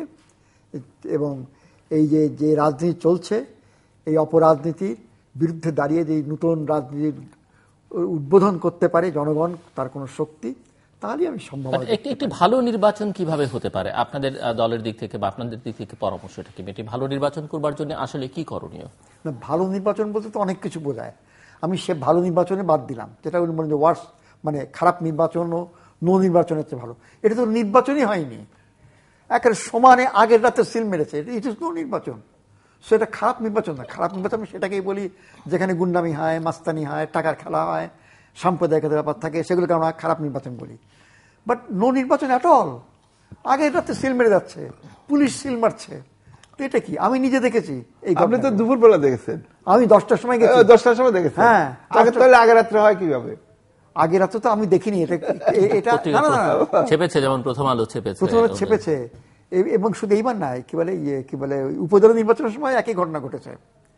এবং এই যে যে রাজনীতি চলছে এই অপরাজনীতির বিরুদ্ধে দাঁড়িয়ে যে নতুন রাজনীতির উদ্বোধন করতে পারে জনগণ, তার কোনো শক্তি, তাহলেই আমি সম্ভব। একটি একটি ভালো নির্বাচন কিভাবে হতে পারে আপনাদের দলের দিক থেকে বা আপনাদের দিক থেকে পরামর্শটা কি? একটি ভালো নির্বাচন করবার জন্য আসলে কি করণীয়? না, ভালো নির্বাচন বলতে তো অনেক কিছু বোঝায়। আমি সে ভালো নির্বাচনে বাদ দিলাম, যেটা উনি বলেন যে ওয়ার্স, মানে খারাপ নির্বাচন ও নো নির্বাচনের চেয়ে ভালো। এটা তো নির্বাচনই হয়নি, একেবারে সমানে আগের রাতে সিল মেরেছে, ইট ইজ নো নির্বাচন। সেটা খারাপ নির্বাচন না। খারাপ নির্বাচন আমি সেটাকেই বলি যেখানে গুন্ডামি হয়, মাস্তানি হয়, টাকার খেলা হয়, সাম্প্রদায়িকতার ব্যাপার থাকে, সেগুলোকে আমরা খারাপ নির্বাচন বলি। বাট নো নির্বাচন এট অল, আগের রাতে সিল মেরে যাচ্ছে, পুলিশ সিল মারছে, তো এটা কি? আমি নিজে দেখেছি। এই আপনি তো দুপুর বেলা দেখেছেন, আমি দশটার সময় গেছি। দশটার সময় দেখেছি, হ্যাঁ। তাহলে আগের রাত্রে হয় কিভাবে? আগের রাতে তো আমি দেখিনি এটা। এটা ছেপেছে, যেমন প্রথম আলো ছেপেছে, প্রথম আলো ছেপেছে। এবং শুধু এইবার নাই, কি বলে ইয়ে কি বলে উপজেলা নির্বাচনের সময় একই ঘটনা ঘটেছে।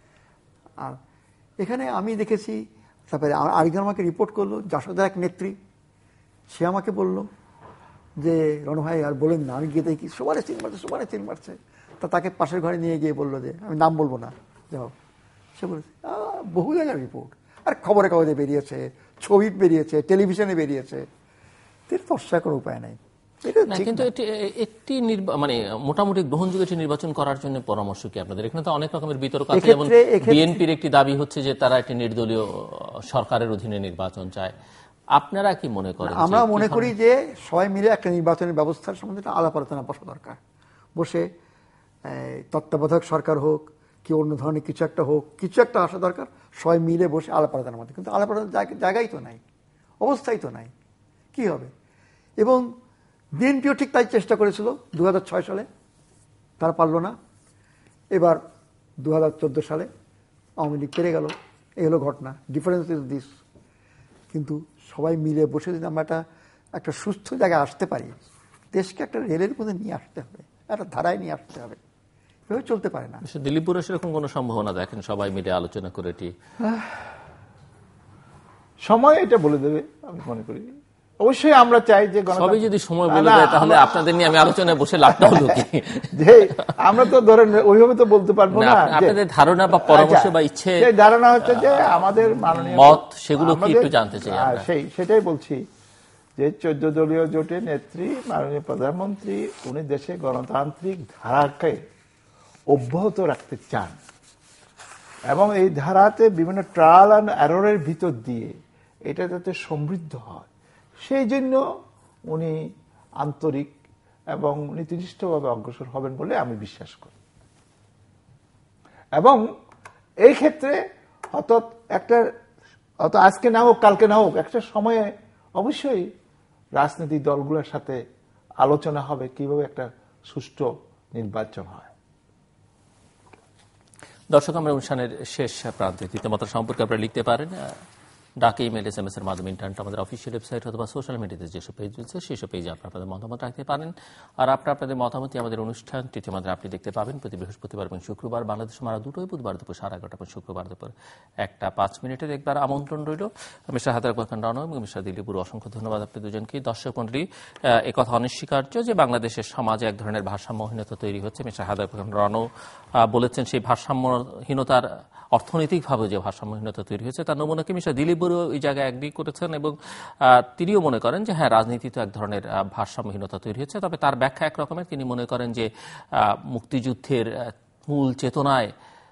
আর এখানে আমি দেখেছি, তারপরে আরেকজন আমাকে রিপোর্ট করলো, জাসদের এক নেত্রী, সে আমাকে বলল যে রণ ভাই আর বলেন না, আমি গিয়ে দেখি সবারে সিল মারছে, সবারে সিল মারছে। তা তাকে পাশের ঘরে নিয়ে গিয়ে বললো যে, আমি নাম বলবো না, যাও। সে বলেছে বহু জায়গার রিপোর্ট, আর খবরে কাগজে বেরিয়েছে, ছবি বেরিয়েছে, টেলিভিশনে বেরিয়েছে, তর্ষা কোনো উপায় নাই। কিন্তু একটি মানে মোটামুটি গ্রহণযোগ্য একটি নির্বাচন করার জন্য পরামর্শ কি আপনাদের? এখানে তো অনেক রকমের বিতর্ক আছে, যেমন বিএনপির একটি দাবি হচ্ছে যে তারা একটি নির্দলীয় সরকারের অধীনে নির্বাচন চায়। আপনারা কি মনে করেন? আমরা মনে করি যে সবাই মিলে একটা নির্বাচনের ব্যবস্থার সম্বন্ধে আলাপ আলোচনা বসা দরকার। বসে তত্ত্বাবধায়ক সরকার হোক কি অন্য ধরনের কিছু একটা হোক, কিছু একটা আসা দরকার, সবাই মিলে বসে আলাপ আলোচনার মধ্যে। কিন্তু আলাপ আলোচনার জায়গাই তো নাই, অবস্থাই তো নাই, কি হবে? এবং বিএনপিও ঠিক তাই চেষ্টা করেছিল দু হাজার ছয় সালে, তারা পারল না। এবার দু হাজার চোদ্দ সালে আওয়ামী লীগ পেরে গেল, এই হলো ঘটনা। Difference is this. কিন্তু সবাই মিলে বসে যদি আমরা একটা একটা সুস্থ জায়গায় আসতে পারি, দেশকে একটা রেলের মধ্যে নিয়ে আসতে হবে, একটা ধারায় নিয়ে আসতে হবে, এভাবে চলতে পারে না। দিলীপ বড়ুয়া সেরকম কোনো সম্ভাবনা দেখেন সবাই মিলে আলোচনা করে? এটি সময় এটা বলে দেবে আমি মনে করি। অবশ্যই আমরা চাই যে সবাই যদি সময় বলে দেয়, তাহলে আপনাদের নিয়ে আমি আলোচনায় বসে লাভটা হলো কি? যে আমরা তো ধরেন ওইভাবে তো বলতে পারবো না। আপনাদের ধারণা বা পরামর্শ বা ইচ্ছে, ধারণা হচ্ছে যে আমাদের মাননীয় মত, সেগুলো কি একটু জানতে চাই। সেই সেটাই বলছি যে চোদ্দ দলীয় জোটের নেত্রী মাননীয় প্রধানমন্ত্রী, উনি দেশে গণতান্ত্রিক ধারাকে অব্যাহত রাখতে চান এবং এই ধারাতে বিভিন্ন ট্রায়াল অ্যান্ড এররের ভিতর দিয়ে এটা যাতে সমৃদ্ধ হয়, সেই জন্য উনি আন্তরিক এবং নীতিনিষ্ঠভাবে অগ্রসর হবেন বলে আমি বিশ্বাস করি। এবং এই ক্ষেত্রে হয়তো একটা হয়তো আজকে না হোক কালকে না হোক একটা সময়ে অবশ্যই রাজনৈতিক দলগুলোর সাথে আলোচনা হবে কিভাবে একটা সুষ্ঠু নির্বাচন হয়। দর্শক, আমরা অনুষ্ঠানের শেষ প্রান্তে তৃতীয় মাত্রা সম্পর্কে আপনারা লিখতে পারেন ডাকে, ইমেল, এস এম এস এর মাধ্যমে, ইন্টারনেট, আমাদের অফিসিয়াল ওয়েবসাইট অথবা সোশ্যাল মিডিয়াতে যেসব পেজ রয়েছে সেসব পেজে আপনারা আপনাদের মতামত রাখতে পারেন। আর আপনারা আপনাদের মতামতই আমাদের অনুষ্ঠান তৃতীয় মাত্রা আপনি দেখতে পাবেন প্রতি বৃহস্পতিবার এবং শুক্রবার বাংলাদেশ মারা দুটোই, বুধবার দুপুর সাড়ে এগারোটা এবং শুক্রবার দুপুর একটা পাঁচ মিনিটে দেখবার আমন্ত্রণ রইল। মিস্টার হায়দার আকবর খান রানো এবং মিস্টার দিলীপ বড়ুয়া, অসংখ্য ধন্যবাদ আপনি দুজনকে। দর্শক মন্ডলী, একথা অনস্বীকার্য যে বাংলাদেশের সমাজে এক ধরনের ভারসাম্যহীনতা তৈরি হচ্ছে। মিস্টার হায়দার আকবর খান রানো বলেছেন সেই ভারসাম্যহীনতার অর্থনৈতিকভাবে যে ভারসাম্যহীনতা তৈরি হয়েছে তার নমুনাকে মিস্টার দিলীপ বড়ুয়া ওই জায়গায় এগ্রি করেছেন এবং তিনিও মনে করেন যে হ্যাঁ, রাজনীতি তো এক ধরনের ভারসাম্যহীনতা তৈরি হয়েছে। তবে তার ব্যাখ্যা একরকমের। তিনি মনে করেন যে মুক্তিযুদ্ধের মূল চেতনায়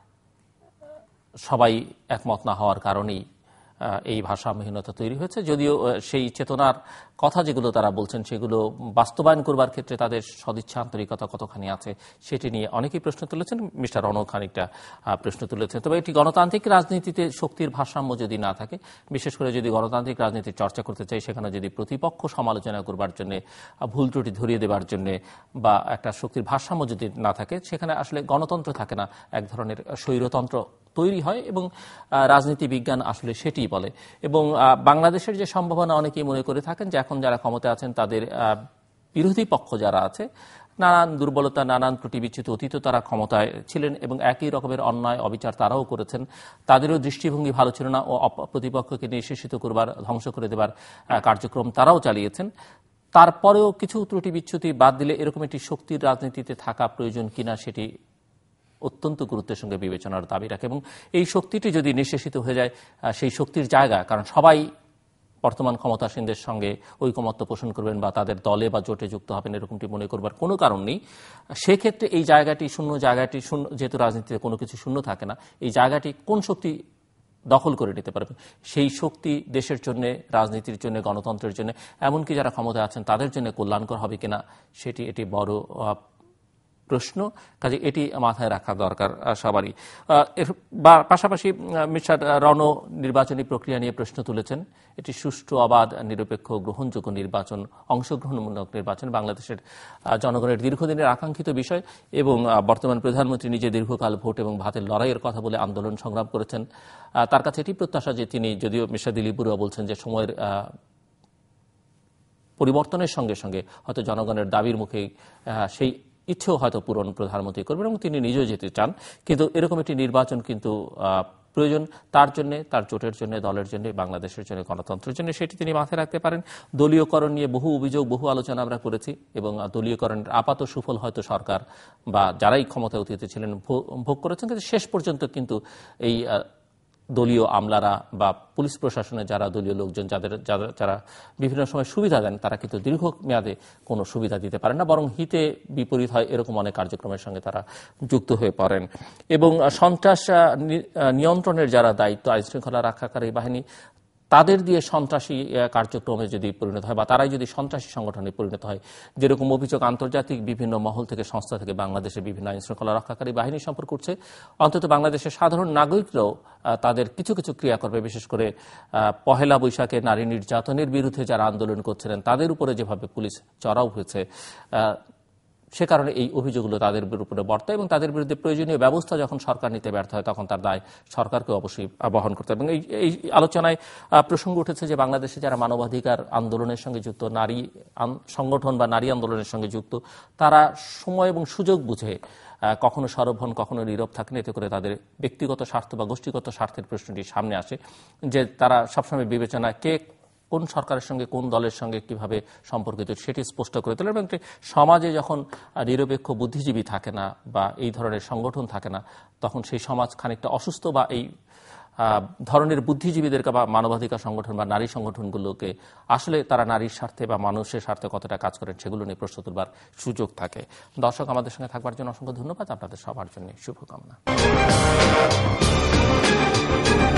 সবাই একমত না হওয়ার কারণেই এই ভারসাম্যহীনতা তৈরি হয়েছে। যদিও সেই চেতনার কথা যেগুলো তারা বলছেন সেগুলো বাস্তবায়ন করবার ক্ষেত্রে তাদের সদিচ্ছা আন্তরিকতা কতখানি আছে সেটি নিয়ে অনেকেই প্রশ্ন তুলেছেন। মিস্টার রনো খানিকটা প্রশ্ন তুলেছেন। তবে এটি গণতান্ত্রিক রাজনীতিতে শক্তির ভারসাম্য যদি না থাকে, বিশেষ করে যদি গণতান্ত্রিক রাজনীতির চর্চা করতে চাই, সেখানে যদি প্রতিপক্ষ সমালোচনা করবার জন্য, ভুল ত্রুটি ধরিয়ে দেবার জন্য বা একটা শক্তির ভারসাম্য যদি না থাকে, সেখানে আসলে গণতন্ত্র থাকে না, এক ধরনের স্বৈরতন্ত্র তৈরি হয়। এবং রাজনীতি বিজ্ঞান আসলে সেটি বলে। এবং বাংলাদেশের যে সম্ভাবনা অনেকেই মনে করে থাকেন যে এখন যারা ক্ষমতায় আছেন তাদের বিরোধী পক্ষ যারা আছে, নানান দুর্বলতা, নানান ত্রুটি বিচ্যুত অতীত তারা ক্ষমতায় ছিলেন এবং একই রকমের অন্যায় অবিচার তারাও করেছেন, তাদেরও দৃষ্টিভঙ্গি ভালো ছিল না ও প্রতিপক্ষকে নিঃশেষিত করবার, ধ্বংস করে দেবার কার্যক্রম তারাও চালিয়েছেন। তারপরেও কিছু ত্রুটি বিচ্যুতি বাদ দিলে এরকম একটি শক্তির রাজনীতিতে থাকা প্রয়োজন কিনা সেটি অত্যন্ত গুরুত্বের সঙ্গে বিবেচনার দাবি রাখে। এবং এই শক্তিটি যদি নিঃশেষিত হয়ে যায়, সেই শক্তির জায়গা, কারণ সবাই বর্তমান ক্ষমতাসীনদের সঙ্গে ঐকমত্য পোষণ করবেন বা তাদের দলে বা জোটে যুক্ত হবেন এরকমটি মনে করবার কোনো কারণ নেই। সেক্ষেত্রে এই জায়গাটি শূন্য, জায়গাটি শূন্য, যেহেতু রাজনীতিতে কোনো কিছু শূন্য থাকে না, এই জায়গাটি কোন শক্তি দখল করে নিতে পারবে, সেই শক্তি দেশের জন্য, রাজনীতির জন্য, গণতন্ত্রের জন্য, এমনকি যারা ক্ষমতায় আছেন তাদের জন্য কল্যাণকর হবে কিনা সেটি এটি বড় প্রশ্ন। কাজে এটি মাথায় রাখা দরকার সবারই। এর পাশাপাশি মিস্টার রনো নির্বাচনী প্রক্রিয়া নিয়ে প্রশ্ন তুলেছেন। এটি সুষ্ঠু, অবাধ, নিরপেক্ষ, গ্রহণযোগ্য নির্বাচন, অংশগ্রহণমূলক নির্বাচন বাংলাদেশের জনগণের দীর্ঘদিনের আকাঙ্ক্ষিত বিষয়। এবং বর্তমান প্রধানমন্ত্রী নিজে দীর্ঘকাল ভোট এবং ভাতের লড়াইয়ের কথা বলে আন্দোলন সংগ্রাম করেছেন। তার কাছে এটি প্রত্যাশা যে তিনি, যদিও মিস্টার দিলীপ বড়ুয়া বলছেন যে সময়ের পরিবর্তনের সঙ্গে সঙ্গে হয়তো জনগণের দাবির মুখে সেই ইচ্ছেও হয়তো পূরণ প্রধানমন্ত্রী করবেন এবং তিনি নিজেও যেতে চান, কিন্তু এরকম একটি নির্বাচন কিন্তু প্রয়োজন তার জন্য, তার জোটের জন্য, দলের জন্য, বাংলাদেশের জন্য, গণতন্ত্রের জন্য। সেটি তিনি মাথায় রাখতে পারেন। দলীয়করণ নিয়ে বহু অভিযোগ, বহু আলোচনা আমরা করেছি এবং দলীয়করণের আপাত সুফল হয়তো সরকার বা যারাই ক্ষমতায় অতীতে ছিলেন ভোগ করেছেন, কিন্তু শেষ পর্যন্ত কিন্তু এই দলীয় আমলারা বা পুলিশ প্রশাসনের যারা দলীয় লোকজন যাদের যারা বিভিন্ন সময় সুবিধা দেন, তারা কিন্তু দীর্ঘমেয়াদে কোনো সুবিধা দিতে পারেন না, বরং হিতে বিপরীত হয় এরকম অনেক কার্যক্রমের সঙ্গে তারা যুক্ত হয়ে পড়েন। এবং সন্ত্রাস নিয়ন্ত্রণের যারা দায়িত্ব, আইনশৃঙ্খলা রক্ষাকারী বাহিনী, তাদের দিয়ে সন্ত্রাসী কার্যক্রমে যদি পরিণত হয় বা তারাই যদি সন্ত্রাসী সংগঠনে পরিণত হয়, যেরকম অভিযোগ আন্তর্জাতিক বিভিন্ন মহল থেকে, সংস্থা থেকে বাংলাদেশের বিভিন্ন আইনশৃঙ্খলা রক্ষাকারী বাহিনী সম্পর্কে উঠছে, অন্তত বাংলাদেশের সাধারণ নাগরিকরাও তাদের কিছু কিছু ক্রিয়াকর্মে, বিশেষ করে পহেলা বৈশাখে নারী নির্যাতনের বিরুদ্ধে যারা আন্দোলন করছিলেন তাদের উপরে যেভাবে পুলিশ চড়াও হয়েছে, সে কারণে এই অভিযোগগুলো তাদের উপরে বর্তায় এবং তাদের বিরুদ্ধে প্রয়োজনীয় ব্যবস্থা যখন সরকার নিতে ব্যর্থ হয় তখন তার দায় সরকারকে অবশ্যই বহন করতে হবে। এবং এই আলোচনায় প্রসঙ্গ উঠেছে যে বাংলাদেশে যারা মানবাধিকার আন্দোলনের সঙ্গে যুক্ত, নারী সংগঠন বা নারী আন্দোলনের সঙ্গে যুক্ত, তারা সময় এবং সুযোগ বুঝে কখনো সরব হন, কখনো নীরব থাকেন, এতে করে তাদের ব্যক্তিগত স্বার্থ বা গোষ্ঠীগত স্বার্থের প্রশ্নটি সামনে আসে, যে তারা সবসময় বিবেচনা কে কোন সরকারের সঙ্গে, কোন দলের সঙ্গে কিভাবে সম্পর্কিত সেটি স্পষ্ট করে তোলে। এবং সমাজে যখন নিরপেক্ষ বুদ্ধিজীবী থাকে না বা এই ধরনের সংগঠন থাকে না, তখন সেই সমাজ খানিকটা অসুস্থ বা এই ধরনের বুদ্ধিজীবীদেরকে বা মানবাধিকার সংগঠন বা নারী সংগঠনগুলোকে আসলে তারা নারীর স্বার্থে বা মানুষের স্বার্থে কতটা কাজ করেন সেগুলো নিয়ে প্রশ্ন তুলবার সুযোগ থাকে। দর্শক, আমাদের সঙ্গে থাকবার জন্য অসংখ্য ধন্যবাদ। আপনাদের সবার জন্য শুভকামনা।